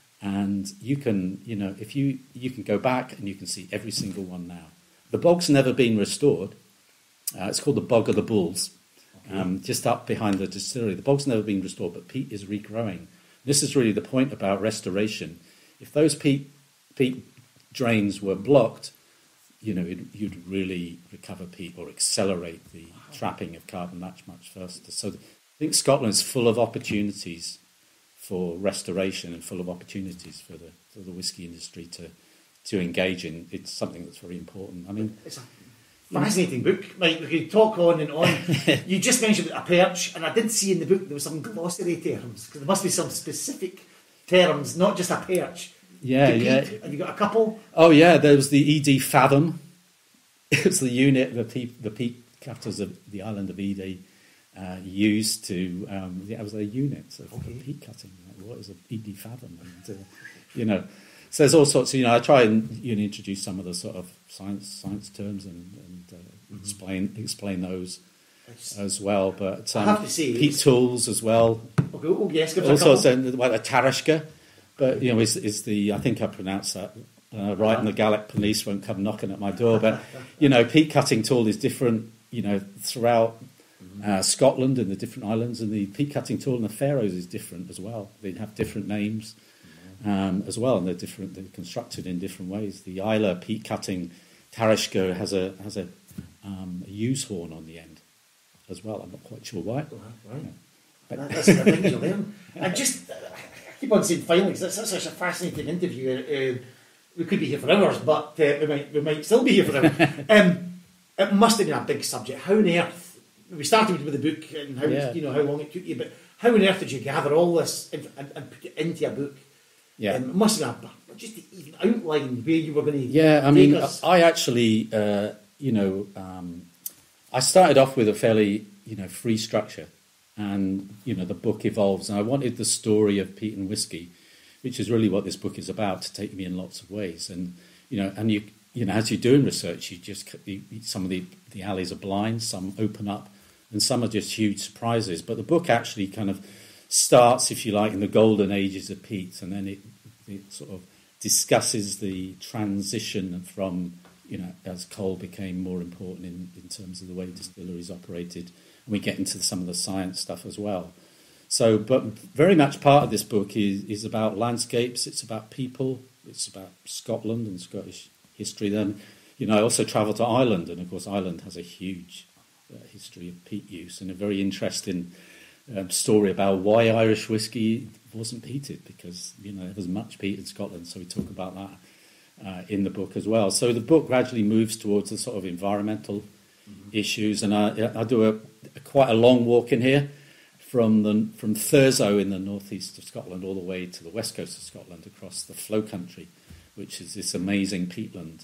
and you can, you know, if you, you can go back and you can see every single one now. The bog's never been restored. Uh, it's called the Bog of the Bulls, um, okay. just up behind the distillery. The bog's never been restored, but peat is regrowing. This is really the point about restoration. If those peat peat drains were blocked, you know, it, you'd really recover peat or accelerate the wow. trapping of carbon much, much faster. So I think Scotland's full of opportunities for restoration and full of opportunities for the for the whisky industry to to engage in. It's something that's very important. I mean, it's a fascinating book. Like, we could talk on and on. You just mentioned a perch, and I did see in the book there was some glossary terms, because there must be some specific terms, not just a perch. Yeah, yeah. Have you got a couple? Oh, yeah. There was the E D Fathom. It was the unit the peat, the peat cutters of the island of Ede uh, used to. Um, yeah, it was their unit of okay. peat cutting. Like, what is an E D Fathom? And, uh, you know, so there's all sorts. Of, you know, I try and you know introduce some of the sort of science science terms and, and uh, mm-hmm. explain explain those as well. But um, I have to say, peat tools as well. Okay. Oh yes, give us also a couple. so, like a tarashka. but you know, is is the I think I pronounced that uh, right, and the Gallic police won't come knocking at my door. But you know, peat cutting tool is different. You know, throughout uh, Scotland and the different islands, and the peat cutting tool in the Faroes is different as well. They have different names um, as well, and they're different. They're constructed in different ways. The Islay peat cutting Tarishko has a has a, um, a use horn on the end as well. I'm not quite sure why. Oh, right. Yeah. But That, that's the things you learn. And just, I keep on saying finally, because that's such a fascinating interview. Uh, we could be here for hours, but uh, we might we might still be here forever. um, it must have been a big subject. How on earth? We started with the book and how Yeah. you know how long it took you, but how on earth did you gather all this and, and, and put it into a book? Yeah. Um, it must have been a, just to even outline where you were going to. Yeah, I take mean, us. I actually, uh, you know, um, I started off with a fairly, you know, free structure, and you know, the book evolves, and I wanted the story of peat and whiskey, which is really what this book is about, to take me in lots of ways, and you know, and you, you know, as you're doing research, you just you, some of the the alleys are blind, some open up, and some are just huge surprises. But the book actually kind of starts, if you like, in the golden ages of peat, and then it, it sort of discusses the transition from, you know, as coal became more important in, in terms of the way distilleries operated, and we get into some of the science stuff as well. So, but very much part of this book is, is about landscapes, it's about people, it's about Scotland and Scottish history. Then, you know, I also travelled to Ireland, and of course Ireland has a huge uh, history of peat use, and a very interesting um, story about why Irish whiskey wasn't peated, because, you know, there was much peat in Scotland, so we talk about that uh, in the book as well. So the book gradually moves towards the sort of environmental mm-hmm. issues, and I, I do a, a quite a long walk in here from the from Thurso in the northeast of Scotland all the way to the west coast of Scotland, across the Flow Country, which is this amazing peatland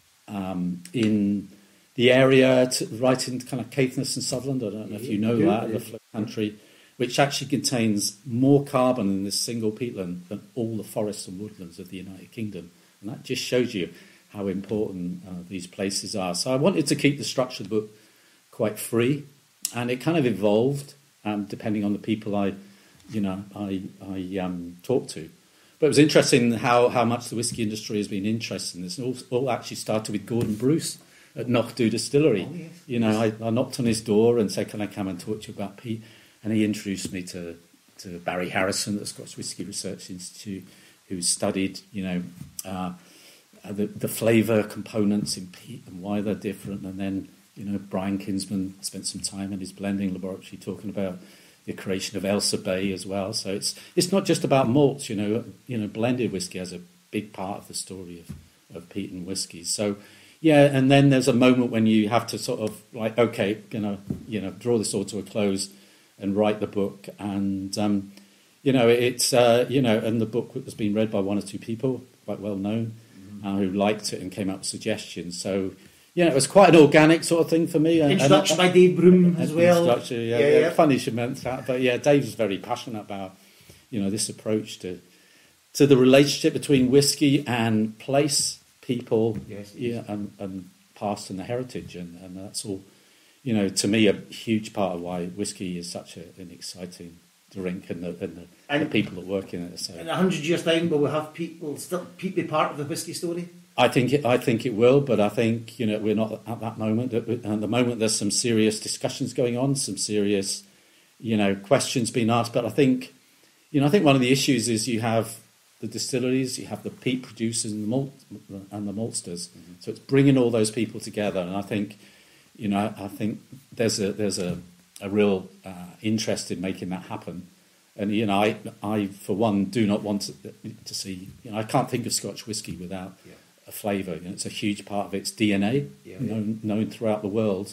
um, in the area to, right in kind of Caithness and Sutherland. I don't know if you know Yeah, that, yeah. the Flow Country, which actually contains more carbon in this single peatland than all the forests and woodlands of the United Kingdom. And that just shows you how important uh, these places are. So I wanted to keep the structure of the book quite free, and it kind of evolved um, depending on the people I, you know, I, I um, talked to. But it was interesting how, how much the whiskey industry has been interested in this. And it all, all actually started with Gordon Bruce at Knockdhu Distillery. Oh, yes. You know, I, I knocked on his door and said, "Can I come and talk to you about peat?" And he introduced me to, to Barry Harrison at the Scottish Whisky Research Institute, who studied, you know, uh, the, the flavour components in peat and why they're different. And then, you know, Brian Kinsman spent some time in his blending laboratory talking about the creation of Ailsa Bay as well. So it's it's not just about malts, you know. You know, blended whiskey has a big part of the story of, of peat and whiskey. So, yeah, and then there's a moment when you have to sort of like, okay, you know, you know, draw this all to a close and write the book. And, um, you know, it's, uh, you know, and the book has been read by one or two people, quite well known, mm-hmm. uh, who liked it and came up with suggestions. So, yeah, it was quite an organic sort of thing for me. Introduction by Dave Broom as well. Introduction, yeah, Yeah, yeah. yeah. Funny she meant that. But, yeah, Dave was very passionate about, you know, this approach to to the relationship between whiskey and place, people, Yes, yeah, and, and past and the heritage. And, and that's all, you know, to me, a huge part of why whiskey is such a, an exciting drink, and the, and the, And- the people that work in it. So In a hundred years' time, will we have Peat? Will still Peat be part of the whiskey story? I think it, I think it will, but I think, you know, we're not at that moment. At the moment, there's some serious discussions going on, some serious, you know, questions being asked. But I think, you know, I think one of the issues is you have the distilleries, you have the peat producers and the malt and the maltsters. Mm-hmm. So it's bringing all those people together, and I think, you know, I think there's a there's a, a real uh, interest in making that happen. And, you know, I, I for one, do not want to, to see, you know, I can't think of Scotch whisky without Yeah. a flavour. You know, it's a huge part of its D N A, Yeah, known, known throughout the world.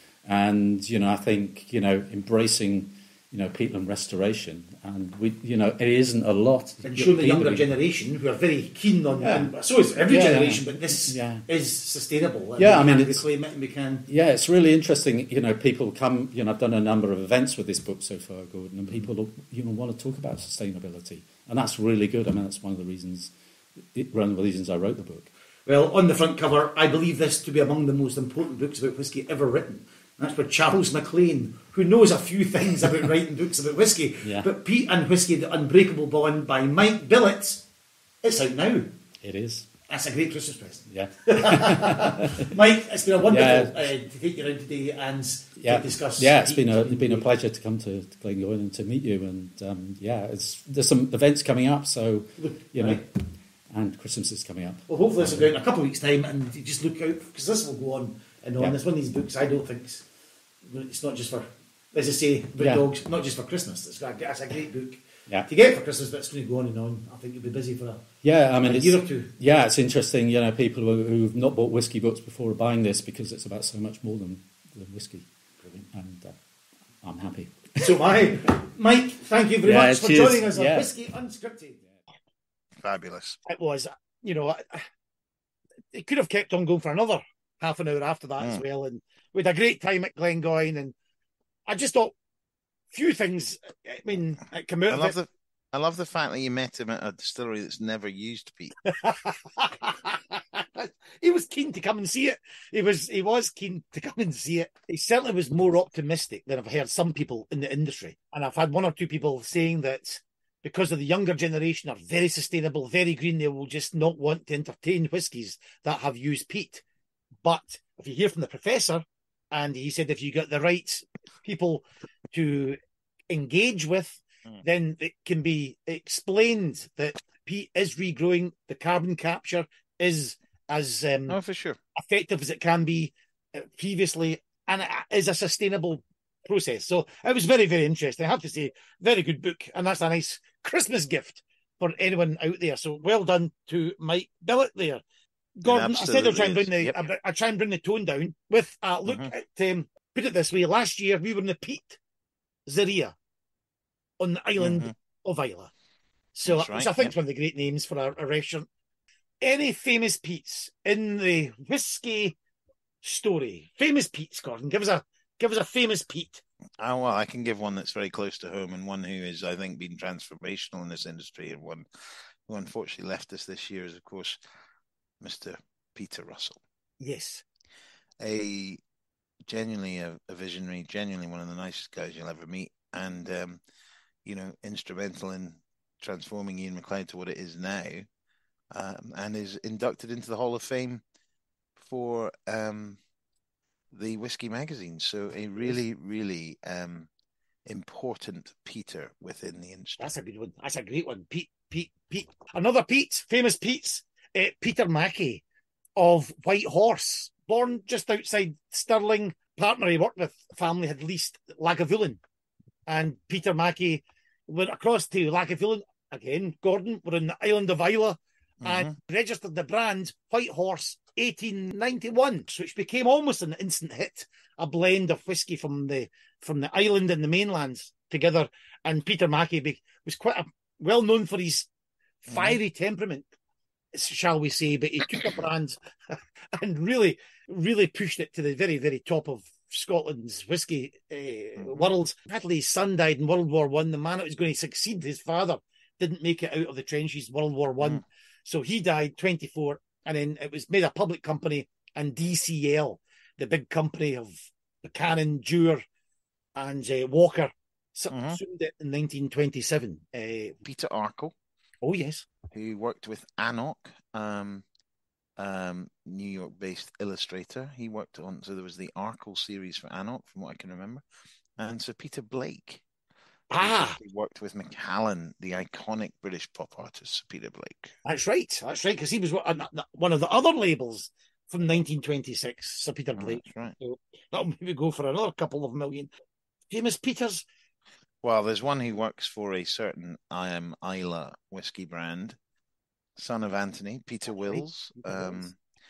And, you know, I think, you know, embracing, you know, peatland restoration. And, we, you know, it isn't a lot. And surely the younger Peatland- generation who are very keen on, Yeah. and so is every Yeah, generation, yeah. but this Yeah. is sustainable. And Yeah, we I mean, can it's- reclaim it and we can. Yeah, it's really interesting. You know, people come, you know, I've done a number of events with this book so far, Gordon, and people, you know, want to talk about sustainability. And that's really good. I mean, that's one of the reasons, it, one of the reasons I wrote the book. Well, on the front cover, I believe this to be among the most important books about whisky ever written. And that's by Charles Maclean, who knows a few things about writing books about whisky. Yeah. But Peat and Whisky, The Unbreakable Bond by Mike Billet, It's out now. It is. That's a great Christmas present. Yeah. Mike, it's been a wonderful Yeah. uh, to take you around today and Yeah, to discuss. yeah, it's peat been a and it's been a peat. pleasure to come to, to Glengoyne and to meet you. And um, yeah, it's there's some events coming up, so you know, Right. and Christmas is coming up. Well, hopefully this will go out in a couple of weeks' time, and you just look out because this will go on and on. Yeah. It's one of these books I don't think it's, it's not just for, as I say, about Yeah. dogs, not just for Christmas. It's, got, it's a great book Yeah. to get for Christmas, but it's going to go on and on. I think you'll be busy for a, Yeah, I mean, a it's, year or two. yeah, it's interesting. You know, people who, who've not bought whiskey books before are buying this because it's about so much more than, than whiskey. And uh, I'm happy. So, my Mike, thank you very Yeah, much for cheers. joining us on Yeah. Whiskey Unscripted. Fabulous. It was, you know, I- it could have kept on going for another half an hour after that as Mm. well. And we had a great time at Glengoyne. And I just thought, few things, I mean, it came out I of love it. the I love the fact that you met him at a distillery that's never used peat. He was keen to come and see it. He was he was keen to come and see it. He certainly was more optimistic than I've heard some people in the industry. And I've had one or two people saying that because of the younger generation are very sustainable, very green, they will just not want to entertain whiskies that have used peat. But if you hear from the professor, and he said if you get the right people to engage with, Mm. then it can be explained that peat is regrowing, the carbon capture is as um, Oh, for sure. effective as it can be uh, previously, and it is a sustainable process. So it was very, very interesting. I have to say, very good book, and that's a nice Christmas gift for anyone out there. So well done to Mike Billet there. Gordon, I said I'll try and bring the Yep. I, I try and bring the tone down with a look Mhm. at um, put it this way. Last year we were in the Peat Zaria on the island Mhm. of Isla. So That's which right, I think yep. is one of the great names for a, a restaurant. Any famous Peats in the whiskey story? Famous Peats, Gordon. Give us a give us a famous Peat. Oh, well, I can give one that's very close to home and one who is, I think, been transformational in this industry, and one who unfortunately left us this year is, of course, Mister Peter Russell. Yes. A genuinely a, a visionary, genuinely one of the nicest guys you'll ever meet, and um, you know, instrumental in transforming Ian MacLeod to what it is now, um, and is inducted into the Hall of Fame for um, the Whiskey magazine. So a really, really um, important Peter within the industry. That's a good one. That's a great one. Pete, Pete, Pete. Another Pete, famous Pete's, uh, Peter Mackie of White Horse, born just outside Stirling. Partner he worked with, family had leased Lagavulin. And Peter Mackie went across to Lagavulin. Again, Gordon, we're in the island of Isla, and registered the brand White Horse eighteen ninety-one, which became almost an instant hit, a blend of whiskey from the from the island and the mainlands together. And Peter Mackie be, was quite a, well known for his fiery mm-hmm. temperament, shall we say, but he took a brand and really, really pushed it to the very, very top of Scotland's whiskey uh, mm-hmm. world. Sadly, his son died in World War One. The man that was going to succeed his father didn't make it out of the trenches, World War One. Mm. So he died twenty-four, and then it was made a public company, and D C L, the big company of Buchanan, Dewar, and uh, Walker, subsumed mm-hmm. it in nineteen twenty-seven. Uh, Peter Arkle. Oh, yes. Who worked with Anok, um, um, New York-based illustrator. He worked on, so there was the Arkle series for Anok, from what I can remember. And so Peter Blake. Ah, he worked with Macallan, the iconic British pop artist, Peter Blake. That's right. That's right, because he was one of the other labels from nineteen twenty-six, Sir Peter Blake. Oh, that's right. So that'll maybe go for another couple of million. Famous Peters. Well, there's one who works for a certain I am Isla whiskey brand, son of Anthony, Peter that's Wills. Right. Peter um, Wills.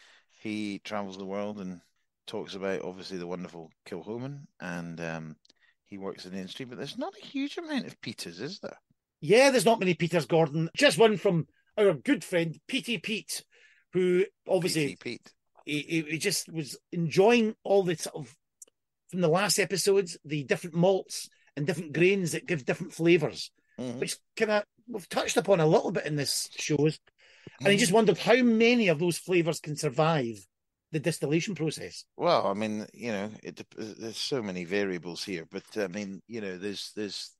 He travels the world and talks about, obviously, the wonderful Kilchoman, and um, he works in the industry, but there's not a huge amount of Peters, is there? Yeah, there's not many Peters, Gordon. Just one from our good friend, Peaty Peat, who obviously Pete. He, he just was enjoying all the sort of, from the last episodes, the different malts and different grains that give different flavours, mm-hmm. which kind of we've touched upon a little bit in this shows. And mm-hmm. he just wondered how many of those flavours can survive the distillation process. Well, I mean, you know, it, there's so many variables here, but I mean, you know, there's there's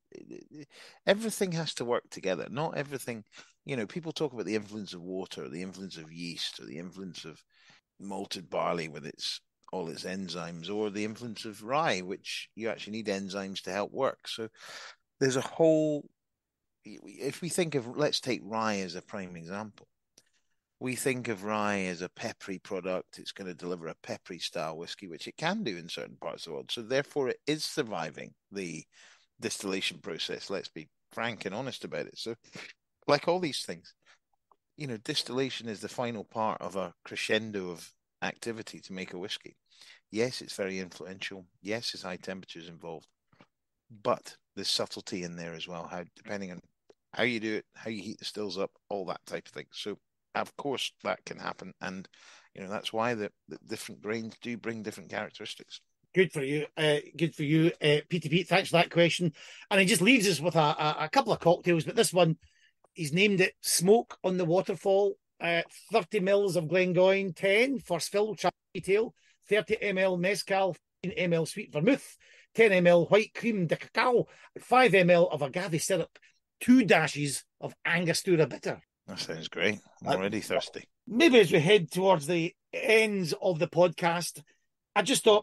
everything has to work together. Not everything, you know, people talk about the influence of water, the influence of yeast, or the influence of malted barley with its all its enzymes, or the influence of rye, which you actually need enzymes to help work. So there's a whole, if we think of, let's take rye as a prime example. We think of rye as a peppery product. It's going to deliver a peppery style whiskey, which it can do in certain parts of the world. So therefore it is surviving the distillation process. Let's be frank and honest about it. So like all these things, you know, distillation is the final part of a crescendo of activity to make a whiskey. Yes, it's very influential. Yes, there's high temperatures involved, but there's subtlety in there as well. How, depending on how you do it, how you heat the stills up, all that type of thing. So of course that can happen, and you know that's why the, the different grains do bring different characteristics. Good for you. Uh, good for you, uh, Peaty Pete. Thanks for that question. And it just leaves us with a, a, a couple of cocktails, but this one, he's named it Smoke on the Waterfall. Uh, thirty mils of Glengoyne, ten first fill, retail, thirty milliliters mezcal, fifteen milliliters sweet vermouth, ten milliliters white cream de cacao, five milliliters of agave syrup, two dashes of Angostura bitter. That sounds great. I'm already uh, thirsty. Maybe as we head towards the ends of the podcast, I just thought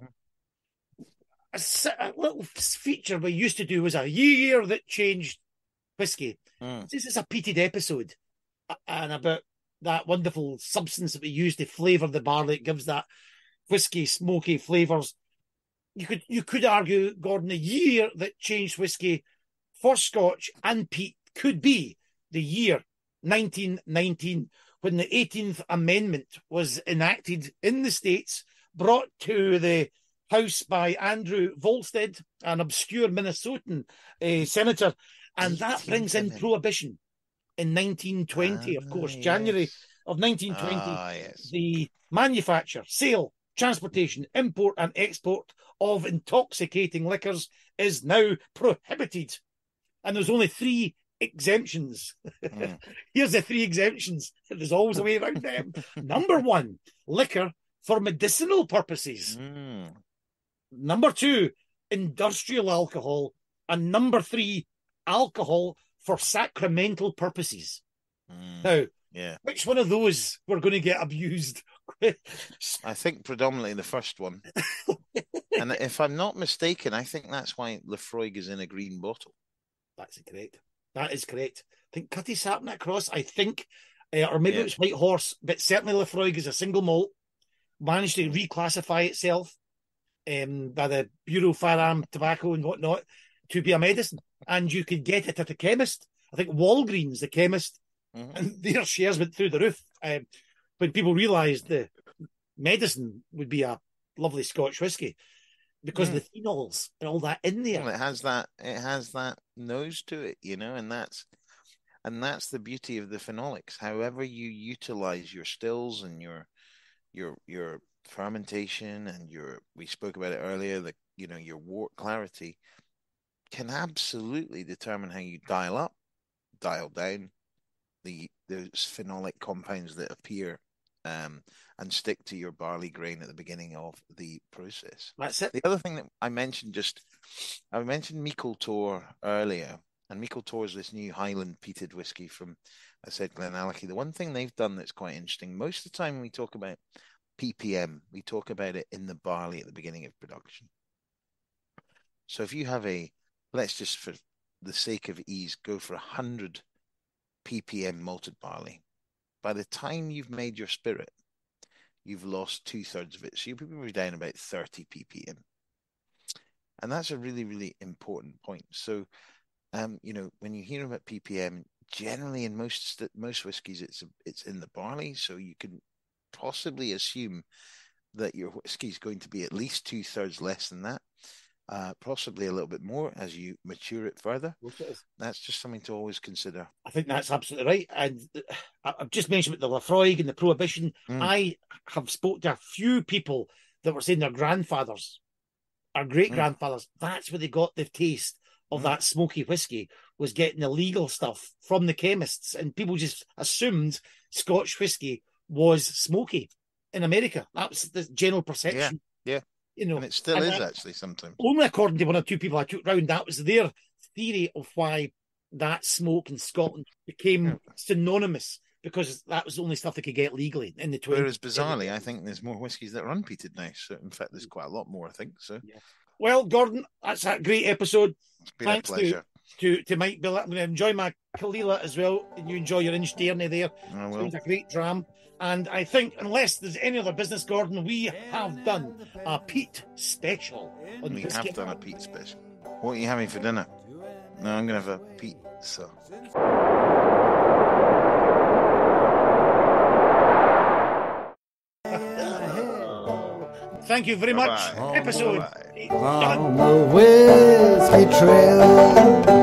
a, a little feature we used to do was a year that changed whiskey. Mm. This is a peated episode, and about that wonderful substance that we use to flavour the barley. It gives that whiskey smoky flavours. You could you could argue, Gordon, the year that changed whiskey for Scotch and peat could be the year nineteen nineteen, when the eighteenth Amendment was enacted in the States, brought to the House by Andrew Volstead, an obscure Minnesotan uh, senator, and that brings in prohibition in nineteen twenty, ah, of course, yes. January of nineteen twenty. Ah, yes. The manufacture, sale, transportation, import and export of intoxicating liquors is now prohibited. And there's only three exemptions. Mm. Here's the three exemptions. There's always a way around them. Number one, liquor for medicinal purposes. Mm. Number two, industrial alcohol. And number three, alcohol for sacramental purposes. Mm. Now, yeah. Which one of those we're going to get abused? I think predominantly the first one. And if I'm not mistaken, I think that's why Lefroy is in a green bottle. That's correct. That is correct. I think Cutty Sapna across, I think, uh, or maybe yeah. it was White Horse, but certainly Lefroy is a single malt, managed to reclassify itself um, by the Bureau of Firearm Tobacco and whatnot to be a medicine. And you could get it at a chemist. I think Walgreens, the chemist, mm-hmm. and their shares went through the roof um, when people realised the medicine would be a lovely Scotch whiskey. Because mm. of the phenols and all that in there. Well, it has that it has that nose to it, you know, and that's and that's the beauty of the phenolics. However you utilize your stills and your your your fermentation and your we spoke about it earlier, the you know, your wort clarity can absolutely determine how you dial up, dial down the those phenolic compounds that appear um and stick to your barley grain at the beginning of the process. That's it. The other thing that I mentioned just, I mentioned Michael Tor earlier, and Michael Tor is this new Highland peated whiskey from, I said, Glenallachie. The one thing they've done that's quite interesting, most of the time we talk about P P M, we talk about it in the barley at the beginning of production. So if you have a, let's just for the sake of ease, go for one hundred P P M malted barley. By the time you've made your spirit, you've lost two-thirds of it. So you're probably down about thirty P P M. And that's a really, really important point. So, um, you know, when you hear about P P M, generally in most most whiskies, it's it's in the barley. So you can possibly assume that your whiskey is going to be at least two-thirds less than that. Uh, possibly a little bit more as you mature it further. That's just something to always consider. I think that's absolutely right. And I've just mentioned about the Lefroy and the prohibition. Mm. I have spoke to a few people that were saying their grandfathers, our great grandfathers, mm. that's where they got the taste of mm. that smoky whiskey, was getting illegal stuff from the chemists. And people just assumed Scotch whiskey was smoky in America. That was the general perception. Yeah, yeah. You know, and it still and is actually sometimes. Only according to one or two people I took round, that was their theory of why that smoke in Scotland became Yeah. synonymous, because that was the only stuff they could get legally in the twenties. Whereas bizarrely, I think there's more whiskies that are unpeated now. So in fact, there's quite a lot more. I think so. Yeah. Well, Gordon, that's a great episode. It's been Thanks a pleasure. To, to to Mike Billet. I'm going to enjoy my Kalila as well, and you enjoy your Inchdairnie there. I will. It was a great dram. And I think, unless there's any other business, Gordon, we have done a Peat special. On We whiskey. have done a peat special. What are you having for dinner? No, I'm going to have a peat. So. Thank you very much. Bye-bye. Episode Bye-bye. done. On the whiskey trail.